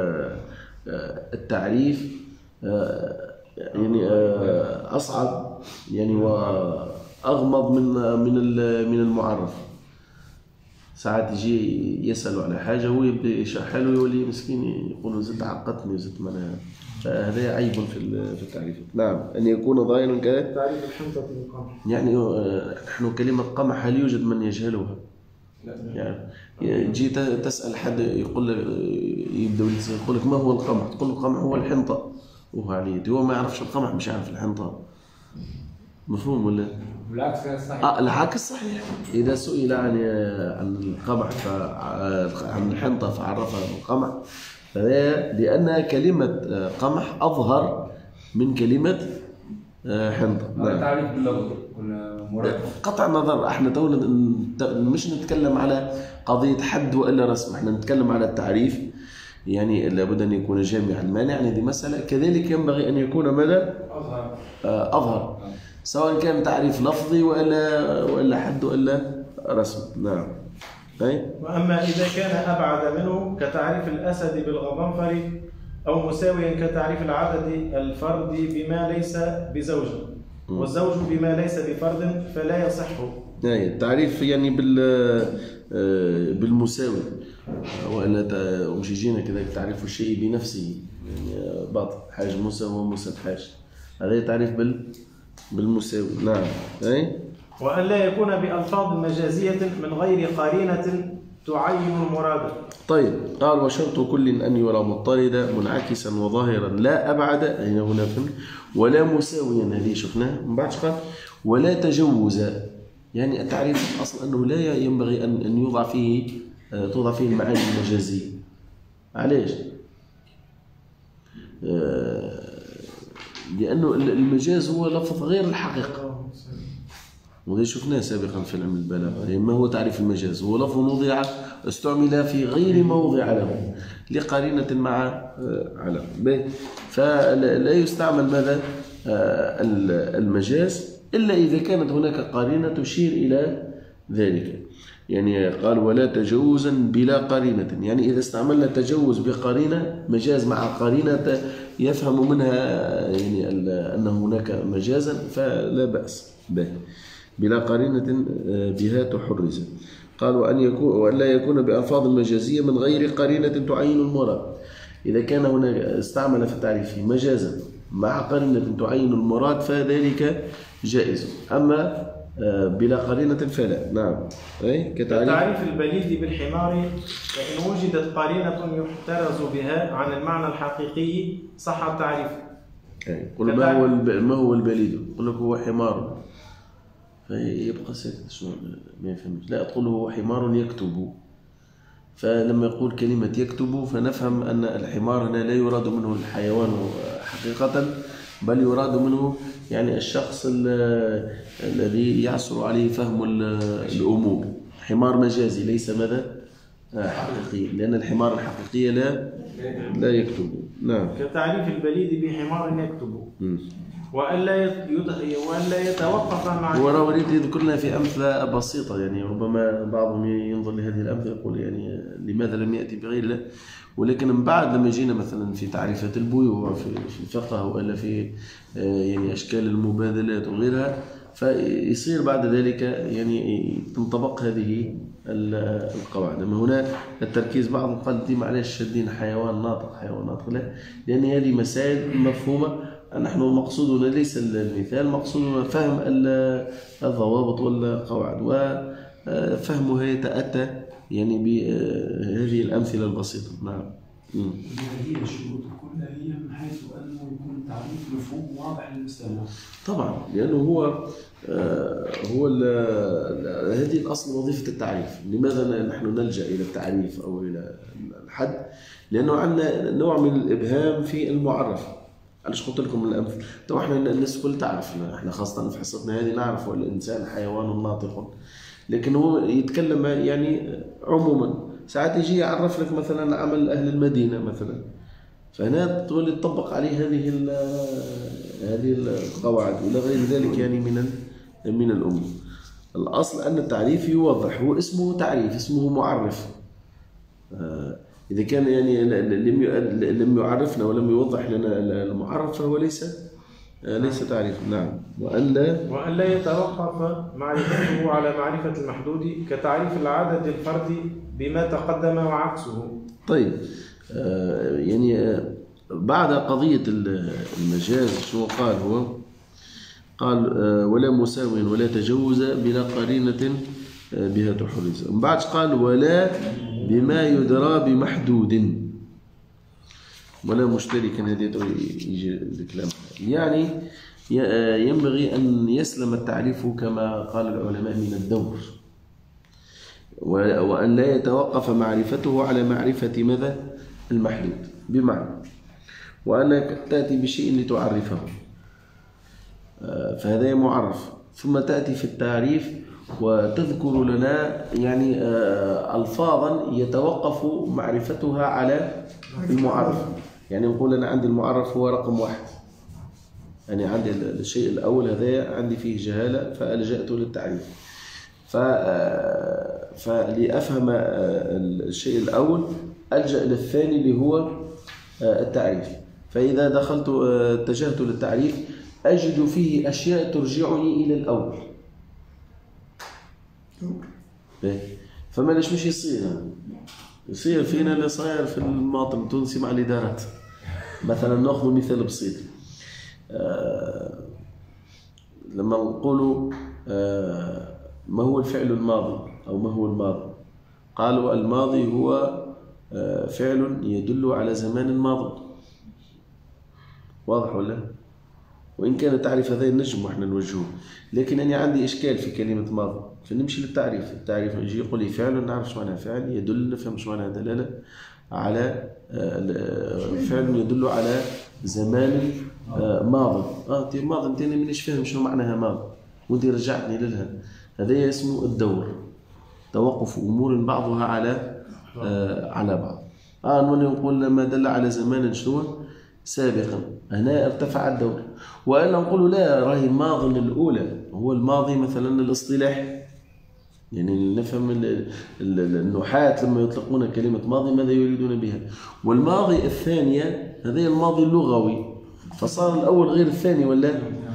التعريف يعني أصعب يعني وأغمض من من من المعرف. ساعات يجي يسألوا على حاجة هو يبدأ يشرح له يولي مسكين يقول زدت عقدتني وزدت معناها، فهذا عيب في في التعريفات. نعم. أن يكون ظاهرا كذلك تعريف الحنطة بالقمح، يعني نحن كلمة قمح هل يوجد من يجهلها؟ يعني جيت تسأل حد يقول لك يبدأ يقول لك ما هو القمح؟ تقول له القمح هو الحنطة، وهو عليه هو ما يعرفش القمح مش يعرف الحنطة. مفهوم ولا؟ بالعكس صحيح. اه العكس صحيح. إذا سئل عن عن القمح عن الحنطة فعرفها بالقمح، لأن كلمة قمح أظهر من كلمة حنطة. هذا تعريف باللغة ولا مراد؟ قطع النظر، احنا تونا مش نتكلم على قضية حد وإلا رسم، احنا نتكلم على التعريف، يعني لابد أن يكون جامعا مانعا، يعني هذه مسألة. كذلك ينبغي أن يكون ماذا؟ أظهر. أظهر، سواء كان تعريف لفظي وإلا وإلا حد وإلا رسم. نعم. أي؟ وأما إذا كان أبعد منه كتعريف الأسد بالغضنفر أو مساويا كتعريف العدد الفرد بما ليس بزوج والزوج بما ليس بفرد فلا يصح. أي التعريف يعني بال بالمساوي، وإلا وش يجينا كذا تعريف الشيء بنفسه يعني باطل، حاجة مساوي ومساوي حاجة، هذا تعريف بال بالمساوي. نعم. أي؟ وأن لا يكون بألفاظ مجازية من غير قرينة تعين المراد. طيب قال وشرط كل أن يرى مضطردا منعكسا وظاهرا لا أبعد، هنا هنا فهمت، ولا مساويا، هذه شفناه. من بعد قال ولا تجوزا، يعني التعريف الأصل أنه لا ينبغي أن أن يوضع فيه توضع فيه المعاني المجازية. علاش؟ لأنه المجاز هو لفظ غير الحقيقة، وهذا شفناه سابقا في علم البلاغة. ما هو تعريف المجاز؟ هو لفظ وضع استعمل في غير موضع له لقرينة مع علم، فلا يستعمل ماذا المجاز إلا إذا كانت هناك قرينة تشير إلى ذلك. يعني قال ولا تجوزا بلا قرينة، يعني إذا استعملنا تجوز بقرينة، مجاز مع قرينة يفهم منها يعني أن هناك مجازا فلا بأس به، بلا قرينة بها تحرز. قال وأن يكون وأن لا يكون بألفاظ مجازية من غير قرينة تعين المراد. إذا كان هناك استعمل في التعريف مجازا مع قرينة تعين المراد فذلك جائز، أما بلا قرينة فلا. نعم. أي كتعريف تعريف البليد بالحمار، فإن وجدت قرينة يحترز بها عن المعنى الحقيقي صح التعريف. قل ما هو ما هو البليد؟ يقول لك هو حمار، فيبقى ساكت شنو ما يفهمش. لا تقول هو حمار يكتب، فلما يقول كلمة يكتب فنفهم أن الحمار هنا لا يراد منه الحيوان حقيقة، بل يراد منه يعني الشخص الذي يعسر عليه فهم الأمور. حمار مجازي ليس ماذا حقيقي، لأن الحمار الحقيقي لا لا يكتب. نعم. كتعريف البليد بحمار يكتب. وألا وألا يتوقف مع هو أريد يذكر لنا في أمثلة بسيطة، يعني ربما بعضهم ينظر لهذه الأمثلة يقول يعني لماذا لم يأتي بغير له، ولكن من بعد لما جينا مثلا في تعريفات البيوع في الفقه وإلا في يعني أشكال المبادلات وغيرها، فيصير بعد ذلك يعني تنطبق هذه القواعد. أما هنا التركيز بعضهم قال دي معلش شادين حيوان ناطق حيوان ناطق، لا، لأن هذه مسائل مفهومة. نحن مقصودنا ليس المثال، مقصودنا فهم الضوابط والقواعد، وفهمها يتأتى يعني بهذه الأمثلة البسيطة. نعم. هذه الشروط كلها هي من حيث أنه يكون تعريف مفهوم واضح للمستمع. طبعا، لأنه هو هو هذه الأصل وظيفة التعريف. لماذا نحن نلجأ إلى التعريف أو إلى الحد؟ لأنه عندنا نوع من الإبهام في المعرف. علاش قلت لكم الأمثلة؟ تو احنا الناس الكل تعرف، احنا خاصة في حصتنا هذه نعرف الإنسان حيوان ناطق، لكن هو يتكلم يعني عموما. ساعات يجي يعرف لك مثلا عمل أهل المدينة مثلا، فهنا تولي تطبق عليه هذه هذه القواعد ولا غير ذلك يعني من من الأمور. الأصل أن التعريف يوضح، هو اسمه تعريف، اسمه معرف. إذا كان يعني لم يعرفنا ولم يوضح لنا المعرف فهو ليس ليس تعريف. نعم. وألا وألا يتوقف معرفته على معرفة المحدود كتعريف العدد الفردي بما تقدم وعكسه. طيب، آه يعني آه بعد قضية المجاز شو قال هو؟ قال آه ولا مساو ولا تجوز بلا قرينة آه بها تحرز. من بعد قال ولا بما يدرى بمحدود ولا مشتركا. هذه يجي الكلام يعني ينبغي أن يسلم التعريف كما قال العلماء من الدور، وأن لا يتوقف معرفته على معرفة ماذا؟ المحدود. بمعنى وأنك تأتي بشيء لتعرفه، فهذا معرف، ثم تأتي في التعريف وتذكر لنا يعني ألفاظا يتوقف معرفتها على المعرف. يعني نقول أنا عندي المعرف هو رقم واحد، يعني عندي الشيء الأول هذا عندي فيه جهالة فألجأت للتعريف، فلأفهم الشيء الأول ألجأ للثاني اللي هو التعريف. فإذا دخلت اتجهت للتعريف أجد فيه أشياء ترجعني إلى الأول. فما ليش مش يصير يصير فينا اللي صاير في المواطن التونسي مع الإدارات. مثلا نأخذ مثال بسيط، آه لما نقولوا آه ما هو الفعل الماضي أو ما هو الماضي، قالوا الماضي هو آه فعل يدل على زمان ماضي. واضح ولا؟ وإن كان التعريف هذا النجم وإحنا نوجهه، لكن أنا عندي إشكال في كلمة ماضي، فنمشي للتعريف. التعريف يجي يقول لي فعل، نعرف شو معناه فعل، يدل نفهم شو معناه دلالة على فعل يدل على زمان ماضي. اه تي ماضي انت انا مانيش فاهم شنو معناها ماضي وانت رجعتني لها. هذا اسمه الدور، توقف امور بعضها على آه على بعض. اه نقول لما دل على زمان شنو سابقا، هنا ارتفع الدور. والا نقول لا راهي ماضي الاولى هو الماضي مثلا الاصطلاحي، يعني نفهم النحاة لما يطلقون كلمة ماضي ماذا يريدون بها. والماضي الثانية هذا الماضي اللغوي، فصار الأول غير الثاني ولا؟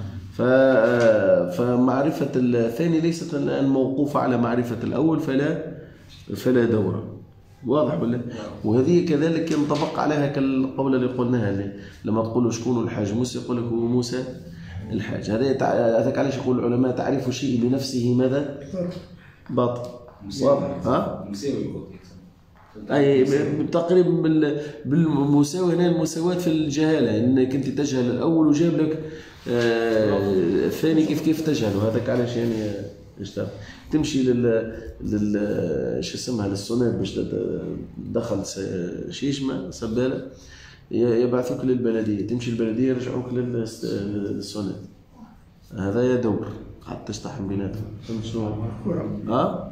فمعرفة الثاني ليست الآن موقوفة على معرفة الأول، فلا فلا دور. واضح ولا؟ وهذه كذلك ينطبق عليها كالقول اللي قلناها لما تقولوا شكون الحاج موسى يقول لك هو موسى الحاج. هذا هذاك علاش يقول العلماء تعريف شيء بنفسه ماذا؟ باطل. واضح؟ ها؟ مساوي. اي تقريبا بالمساوي. هنا المساواة في الجهالة، انك انت تجهل الاول وجاب لك آه الثاني كيف كيف تجهل، وهذاك علاش يعني ايش تعرف تمشي لل لل شو اسمها للسونات باش تدخل شيشمه سباله يبعثوك للبلديه، تمشي البلديه يرجعوك للسونات. هذا يا دور حتى تشطح بيناتهم. فهمت شنو؟ ها؟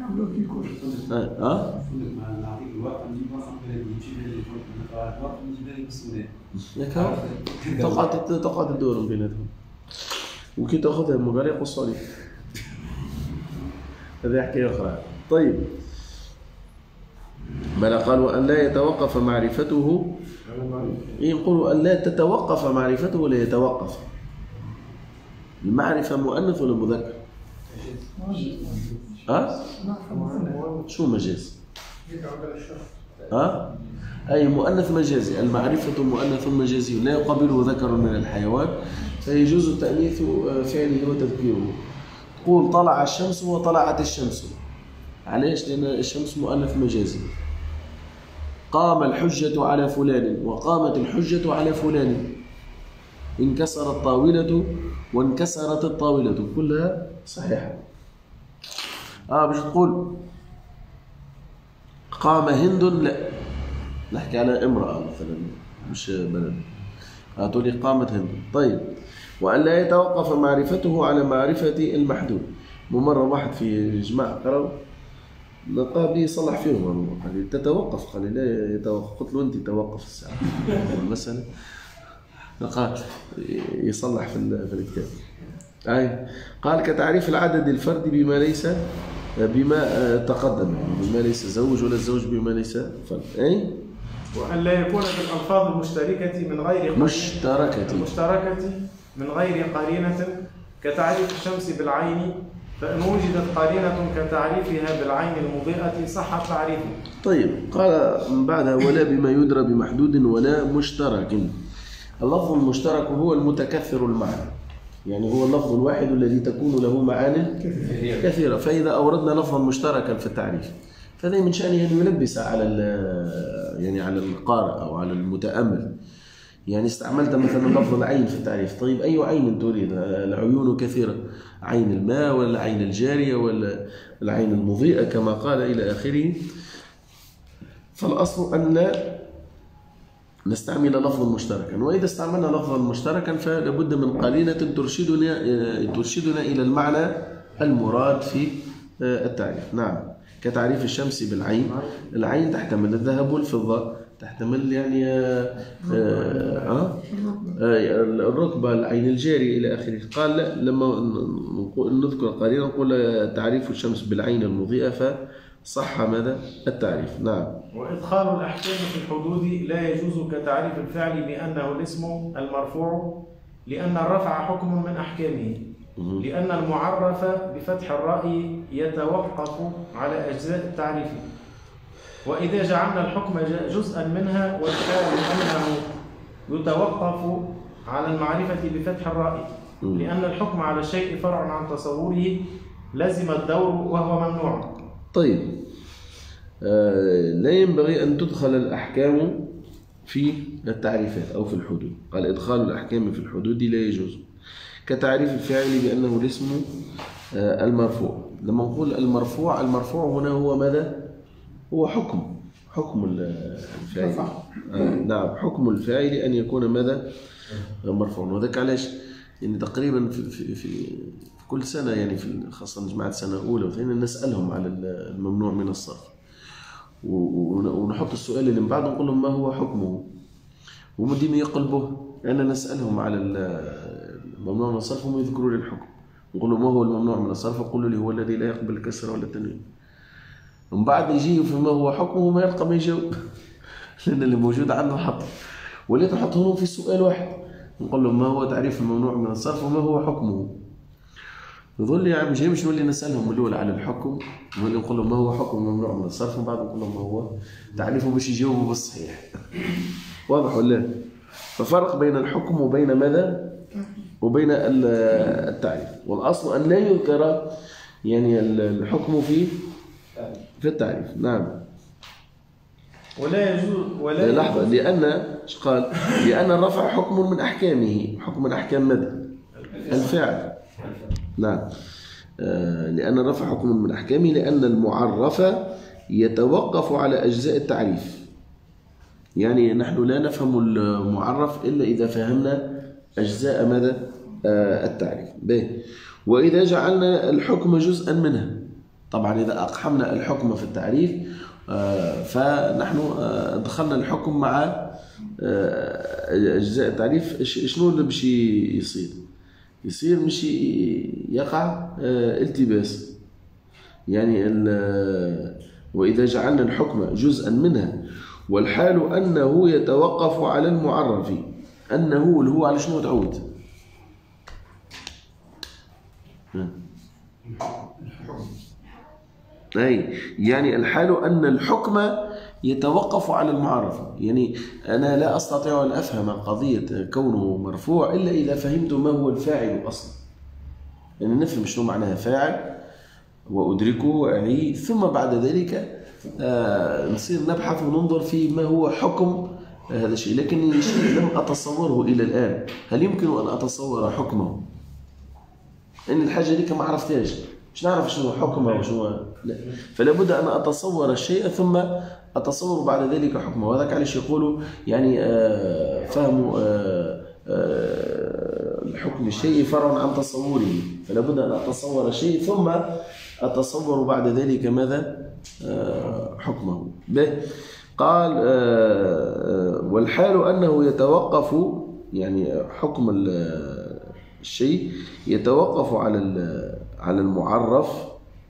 ها؟ نعطيك الوقت نجيب رقم بلدي يمشي بلدي الوقت نجيب بلدي بالسونات. تقعد تقعد تدور بيناتهم. وكي تاخذها المقال يقص عليك. هذه حكايه اخرى. طيب بل قالوا ان لا يتوقف معرفته، يقولوا ان لا تتوقف معرفته ولا يتوقف. المعرفه مؤنث ولا مذكر؟ ها؟ شو مجاز؟ ها؟ أي مؤنث مجازي. المعرفة مؤنث مجازي لا يقابله ذكر من الحيوان، فيجوز تأنيث فعله وتذكيره. تقول طلع الشمس وطلعت الشمس. علاش؟ لأن الشمس مؤنث مجازي. قام الحجة على فلان وقامت الحجة على فلان. انكسرت الطاولة وانكسرت الطاولة، كلها صحيحة. آه باش تقول قام هند، لا نحكي على امرأة مثلا مش بلد. آه تقولي قامت هند. طيب وأن لا يتوقف معرفته على معرفة المحدود. مرة واحد في جماعة قرأوا لقى بي يصلح فيهم، قال لي تتوقف، قال لي لا يتوقف. قلت له أنت توقف الساعة المسألة. لقى يصلح في في الكتاب. أي قال كتعريف العدد الفردي بما ليس بما تقدم، بما ليس زوج ولا الزوج بما ليس فرد. أي وأن لا يكون في الألفاظ المشتركة من غير مشتركة المشتركة من غير قرينة كتعريف الشمس بالعين، فإن وجدت قرينة كتعريفها بالعين المضيئة صح تعريفه. طيب قال من بعدها ولا بما يدرى بمحدود ولا مشترك. اللفظ المشترك هو المتكثر المعنى، يعني هو اللفظ الواحد الذي تكون له معان كثيرة. فإذا أوردنا لفظا مشتركا في التعريف فهذا من شأنه أن يلبس على يعني على القارئ أو على المتأمل. يعني استعملت مثلا لفظ العين في التعريف، طيب أي عين تريد؟ العيون كثيرة، عين الماء ولا عين الجارية ولا العين المضيئة كما قال إلى آخره. فالأصل أن لا نستعمل لفظا مشتركا، وإذا استعملنا لفظا مشتركا فلابد من قرينة ترشدنا ترشدنا إلى المعنى المراد في التعريف. نعم كتعريف الشمس بالعين. العين تحتمل الذهب والفضة، تحتمل يعني آه آه آه الركبة، العين الجاري إلى آخره. قال لا، لما نذكر قرينة نقول تعريف الشمس بالعين المضيئة فصح ماذا التعريف. نعم. وإدخال الأحكام في الحدود لا يجوز كتعريف الفعل بأنه الاسم المرفوع، لأن الرفع حكم من أحكامه، لأن المعرف بفتح الراء يتوقف على أجزاء التعريف، وإذا جعلنا الحكم جزءا منها والحال أنه يتوقف على المعرفة بفتح الراء، لأن الحكم على الشيء فرع عن تصوره لزم الدور وهو ممنوع. طيب آه لا ينبغي أن تدخل الأحكام في التعريفات أو في الحدود. قال إدخال الأحكام في الحدود لا يجوز كتعريف الفاعل بأنه الاسم آه المرفوع. لما نقول المرفوع، المرفوع هنا هو ماذا؟ هو حكم حكم الفاعل. آه نعم حكم الفاعل أن يكون ماذا؟ مرفوع. وذلك علاش يعني تقريبا في, في, في كل سنة يعني في خاصة جماعة سنة أولى وثانية نسألهم على الممنوع من الصرف، ونحط السؤال اللي من بعد نقول لهم ما هو حكمه، وهم ديما يقلبوه. أنا نسألهم على الممنوع من الصرف وهم يذكروا لي الحكم، نقول لهم ما هو الممنوع من الصرف، يقولوا لي هو الذي لا يقبل الكسر ولا التنوين. ومن بعد يجي فيما هو حكمه ما يلقى ما يجاوب لأن اللي موجود عنده حط، ولا تحط لهم في سؤال واحد نقول لهم ما هو تعريف الممنوع من الصرف وما هو حكمه. يظل يا عم جاي مش نولي نسألهم من الأول على الحكم، نولي نقول لهم ما هو حكم الممنوع من الصرف، ومن بعد نقول لهم ما هو تعريفه باش يجاوبوا بالصحيح. واضح ولا؟ ففرق بين الحكم وبين ماذا؟ وبين التعريف. والأصل أن لا يذكر يعني الحكم في في التعريف. نعم. ولا يجوز ولا لحظة، لأن ايش قال؟ لأن الرفع حكم من أحكامه، حكم من أحكام ماذا؟ الفعل. نعم. لأن الرفع حكم من أحكامه، لأن المعرف يتوقف على أجزاء التعريف. يعني نحن لا نفهم المعرف إلا إذا فهمنا أجزاء ماذا؟ التعريف. وإذا جعلنا الحكم جزءا منها، طبعا إذا أقحمنا الحكم في التعريف فنحن دخلنا الحكم مع أجزاء التعريف. شنو اللي باش يصير؟ يصير مش يقع التباس. يعني وإذا جعلنا الحكم جزءا منها والحال أنه يتوقف على المعرف. أنه اللي هو على شنو تعود؟ أي يعني الحال أن الحكم يتوقف على المعرف. يعني أنا لا أستطيع أن أفهم قضية كونه مرفوع إلا إذا فهمت ما هو الفاعل أصلا. يعني نفهم شنو معناها فاعل وأدركه وأعيه، ثم بعد ذلك آه نصير نبحث وننظر في ما هو حكم هذا الشيء. لكن شيء لم أتصوره إلى الآن، هل يمكن أن أتصور حكمه؟ إن الحاجة ديك ما عرفتهاش، مش نعرف شنو حكمه وشنو لا. فلا بد أن أتصور الشيء ثم أتصور بعد ذلك حكمه. وهذاك علاش يقولوا يعني آه فهم آه آه الحكم الشيء فرع عن تصوره. فلا بد أن أتصور الشيء ثم أتصور بعد ذلك ماذا؟ آه حكمه. قال آه والحال أنه يتوقف، يعني حكم الشيء يتوقف على على المعرف،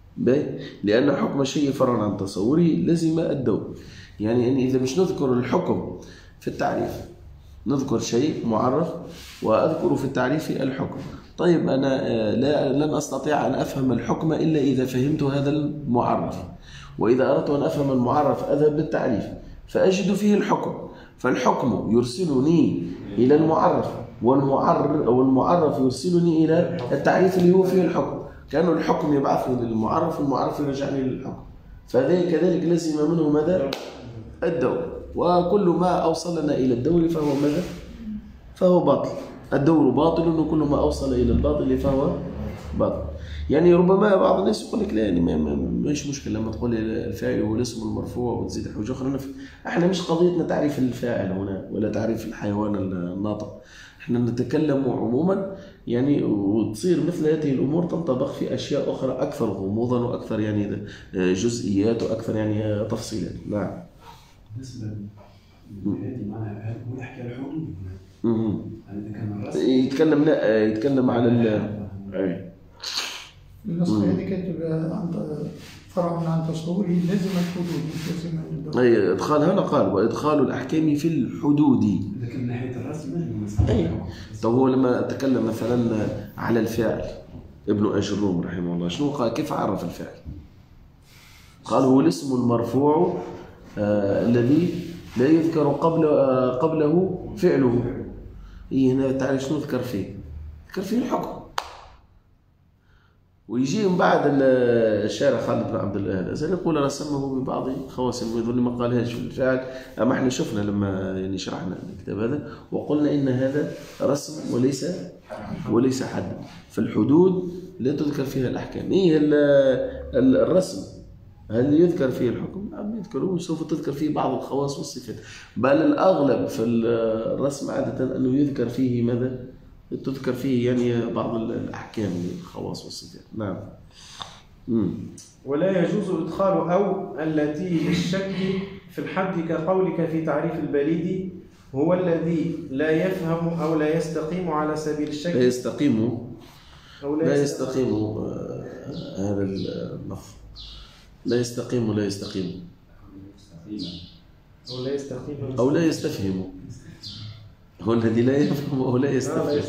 لأن حكم الشيء فرع عن تصوره لزم الدور. يعني أن إذا مش نذكر الحكم في التعريف، نذكر شيء معرف وأذكر في التعريف الحكم. طيب أنا لا لن أستطيع أن أفهم الحكم إلا إذا فهمت هذا المعرف، وإذا أردت أن أفهم المعرف أذهب بالتعريف فأجد فيه الحكم، فالحكم يرسلني إلى المعرف، والمعرف والمعرف يرسلني إلى التعريف اللي هو فيه الحكم. كأنه الحكم يبعثني للمعرف والمعرف يرجعني للحكم. فذلك كذلك لازم منه ماذا؟ الدور. وكل ما أوصلنا إلى الدور فهو ماذا؟ فهو باطل. الدور باطل، وكل ما أوصل إلى الباطل فهو باطل. يعني ربما بعض الناس يقول لك لا، يعني مش مشكلة لما تقول الفاعل هو الاسم المرفوع وتزيد حاجة أخرى. احنا مش قضيتنا تعريف الفاعل هنا ولا تعريف الحيوان الناطق، احنا نتكلم عموما. يعني وتصير مثل هذه الأمور تنطبق في أشياء أخرى أكثر غموضا وأكثر يعني جزئيات وأكثر يعني تفصيلات. نعم. بالنسبة هذه معناها هل هو يحكي على الحدود؟ يتكلم لا يتكلم على ال أي النسخة هذه كاتب عن فرع عن تصوره لازم الحدود مش لازم الدور. أي إدخال هنا قال وإدخال الأحكام في الحدود. لكن من ناحية الرسم أي طب هو لما تكلم مثلا على الفاعل ابن أجروم رحمه الله شنو قال؟ كيف عرف الفاعل؟ قال هو الاسم المرفوع آه الذي لا يذكر قبل آه قبله فعله. إيه هنا تعرف شنو ذكر فيه؟ ذكر فيه الحكم. ويجي من بعد الشارع خالد بن عبد الله الأزهري يقول رسمه ببعض خواسم، ويظل ما قالهاش في الفعل. أما احنا شفنا لما يعني شرحنا الكتاب هذا وقلنا إن هذا رسم وليس وليس حد. فالحدود لا تذكر فيها الأحكام. إيه الرسم هل يذكر فيه الحكم؟ نعم يذكره، سوف تذكر فيه بعض الخواص والصفات. بل الأغلب في الرسم عادة أنه يذكر فيه ماذا؟ تذكر فيه يعني بعض الأحكام الخواص والصفات. نعم. مم. ولا يجوز إدخال أو التي للشك في الحد كقولك في تعريف البليد هو الذي لا يفهم أو لا يستقيم على سبيل الشك. لا يستقيم أو لا, لا يستقيم, يستقيم آه هذا اللفظ. لا يستقيم ولا يستقيم أو لا يستقيم أو لا يستفهم. هو الذي لا يفهم أو لا يستفهم.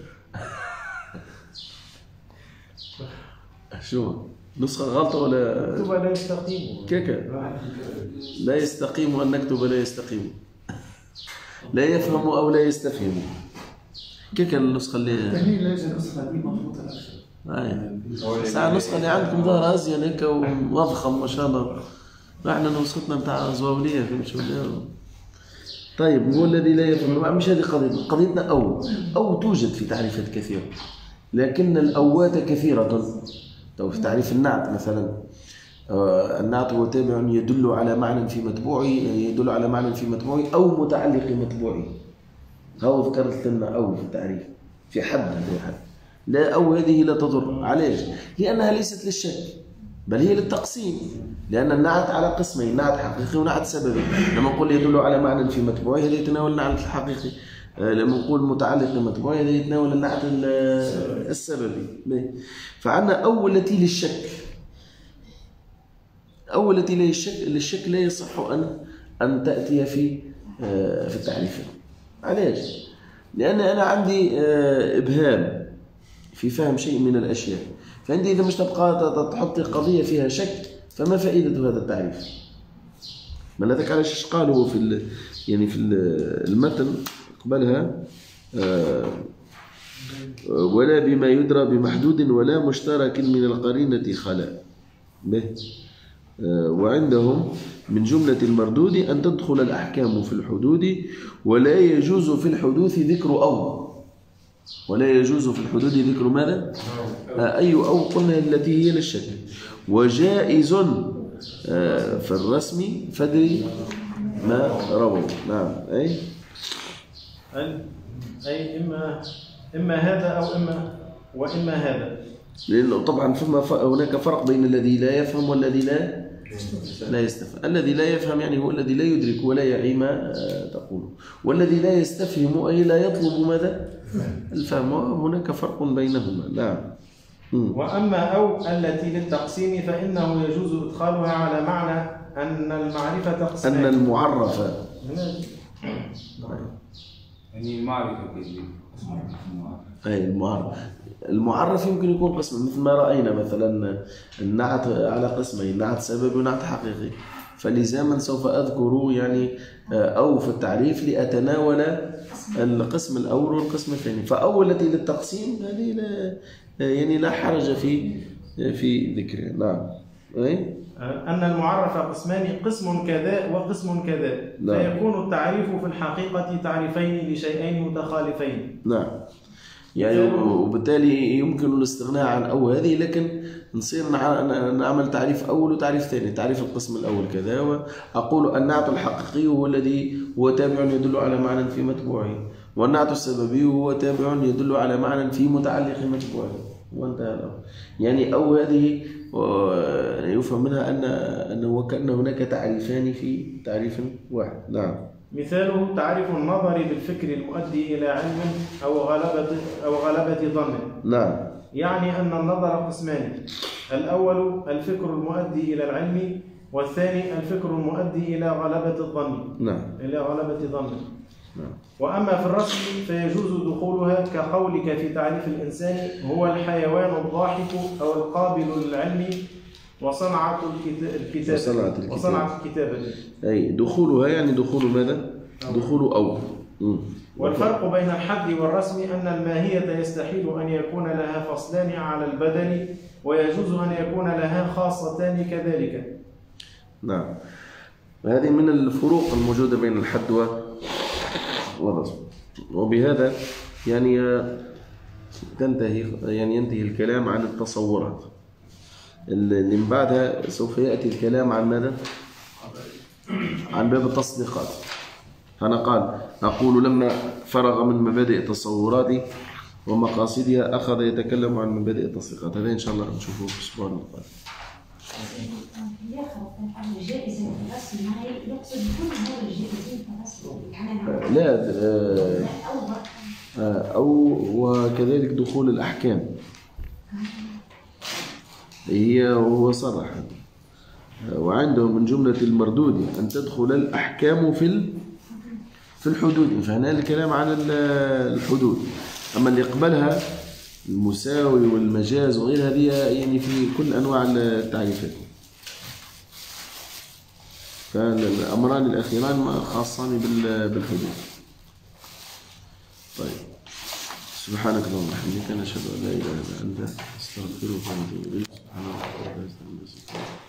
شو نسخة غلطة ولا نكتب لا يستقيم كيكا؟ لا يستقيم أن نكتب لا يستقيم. لا يفهم أو لا يستفهم. كيكا النسخة اللي يعني لازم النسخة دي مضبوطة أكثر. أي ساعة النسخة اللي عندكم ظهر أزين هيك ومضخم ما شاء الله. احنا نسختنا بتاع زواولية في شو. طيب هو الذي لا يفهم. مش هذه قضيتنا، قضيتنا أو أو توجد في تعريفات كثيرة، لكن الأوات كثيرة تو في تعريف النعت مثلا، النعت هو تابع يدل على معنى في متبوعه، يدل على معنى في متبوعه أو متعلق متبوعه. هو ذكرت لنا أو في التعريف في حد في حد. لا أو هذه لا تضر. علاش؟ لأنها ليست للشك بل هي للتقسيم، لأن النعت على قسمين، نعت حقيقي ونعت سببي. لما نقول يدل على معنى في متبوعه هذا يتناول النعت الحقيقي، لما نقول متعلق بمتبوعه هذا يتناول النعت السببي. فعندنا أو التي للشك، أو التي للشك للشك لا يصح أن أن تأتي في في التعريفات. علاش؟ لأن أنا عندي إبهام في فهم شيء من الأشياء، فعندي إذا مش تبقى تحط قضية فيها شك فما فائدة هذا التعريف؟ من هذاك علاش قالوا في يعني في المتن قبلها آه ولا بما يدرى بمحدود ولا مشترك من القرينة خلا به. آه وعندهم من جملة المردود أن تدخل الأحكام في الحدود ولا يجوز في الحدوث ذكر أو، ولا يجوز في الحدود ذكر ماذا؟ آه أي أو قلنا التي هي للشك. وجائز آه في الرسم فدري ما رووا. نعم. أي أي إما إما هذا أو إما وإما هذا. لأنه طبعا فما هناك فرق بين الذي لا يفهم والذي لا لا يستفهم. الذي لا يفهم يعني هو الذي لا يدرك ولا يعي ما تقوله، والذي لا يستفهم أي لا يطلب ماذا؟ الفهم. هناك فرق بينهما. نعم. وأما أو التي للتقسيم فإنه يجوز إدخالها على معنى أن المعرفة قسمان. أن المعرفة يعني المعرفة كذلك. أي المعرف المعرف يمكن يكون قسم، مثل ما رأينا مثلا النعت على قسمين، نعت سببي ونعت حقيقي. فلزاما سوف أذكر يعني أو في التعريف لأتناول القسم الأول والقسم الثاني. فأول التي للتقسيم هذه لا يعني لا حرج في في ذكرها. نعم. أي أن المعرف قسمان، قسم كذا وقسم كذا. نعم. فيكون التعريف في الحقيقة تعريفين لشيئين متخالفين. نعم. يعني وبالتالي يمكن الاستغناء عن أو هذه، لكن نصير نعمل تعريف أول وتعريف ثاني. تعريف القسم الأول كذا، وأقول النعت الحقيقي هو الذي هو تابع يدل على معنى في متبوعه، والنعت السببي هو تابع يدل على معنى في متعلق متبوعه، وانتهى الأمر. يعني أو هذه يفهم منها أن أنه وكأن هناك تعريفان في تعريف واحد. نعم. مثاله تعريف النظر بالفكر المؤدي إلى علم أو غلبة أو غلبة ظن. نعم. يعني أن النظر قسمان، الأول الفكر المؤدي إلى العلم، والثاني الفكر المؤدي إلى غلبة الظن. نعم. إلى غلبة ظن. نعم. وأما في الرسم فيجوز دخولها كقولك في تعريف الإنسان هو الحيوان الضاحك أو القابل للعلم وصنعة الكتابة. وصنعة الكتابة. وصنعة الكتابة. أي دخولها يعني دخول ماذا؟ دخول أو. م. والفرق بين الحد والرسم أن الماهية يستحيل أن يكون لها فصلان على البدن، ويجوز أن يكون لها خاصتان كذلك. نعم. هذه من الفروق الموجودة بين الحد والرسم. وبهذا يعني تنتهي يعني ينتهي الكلام عن التصورات. اللي من بعدها سوف يأتي الكلام عن ماذا؟ عن باب التصديقات. فأنا قال نقول لما فرغ من مبادئ تصوراتي ومقاصدها أخذ يتكلم عن مبادئ التصديقات. هذا إن شاء الله نشوفه في الأسبوع القادم. الجائزة الرسم يقصد كل هذا الجائزين الرسم. لا أو وكذلك دخول الأحكام هي هو صرح. وعندهم من جملة المردود أن تدخل الأحكام في في الحدود. فهنا الكلام عن الحدود. أما اللي قبلها المساوي والمجاز وغير هذه يعني في كل أنواع التعريفات. فالأمران الأخيران خاصان بالحدود. طيب سبحانك اللهم وبحمدك نشهد أن لا إله إلا أنت نستغفرك ونتوب إليك. سبحان الله.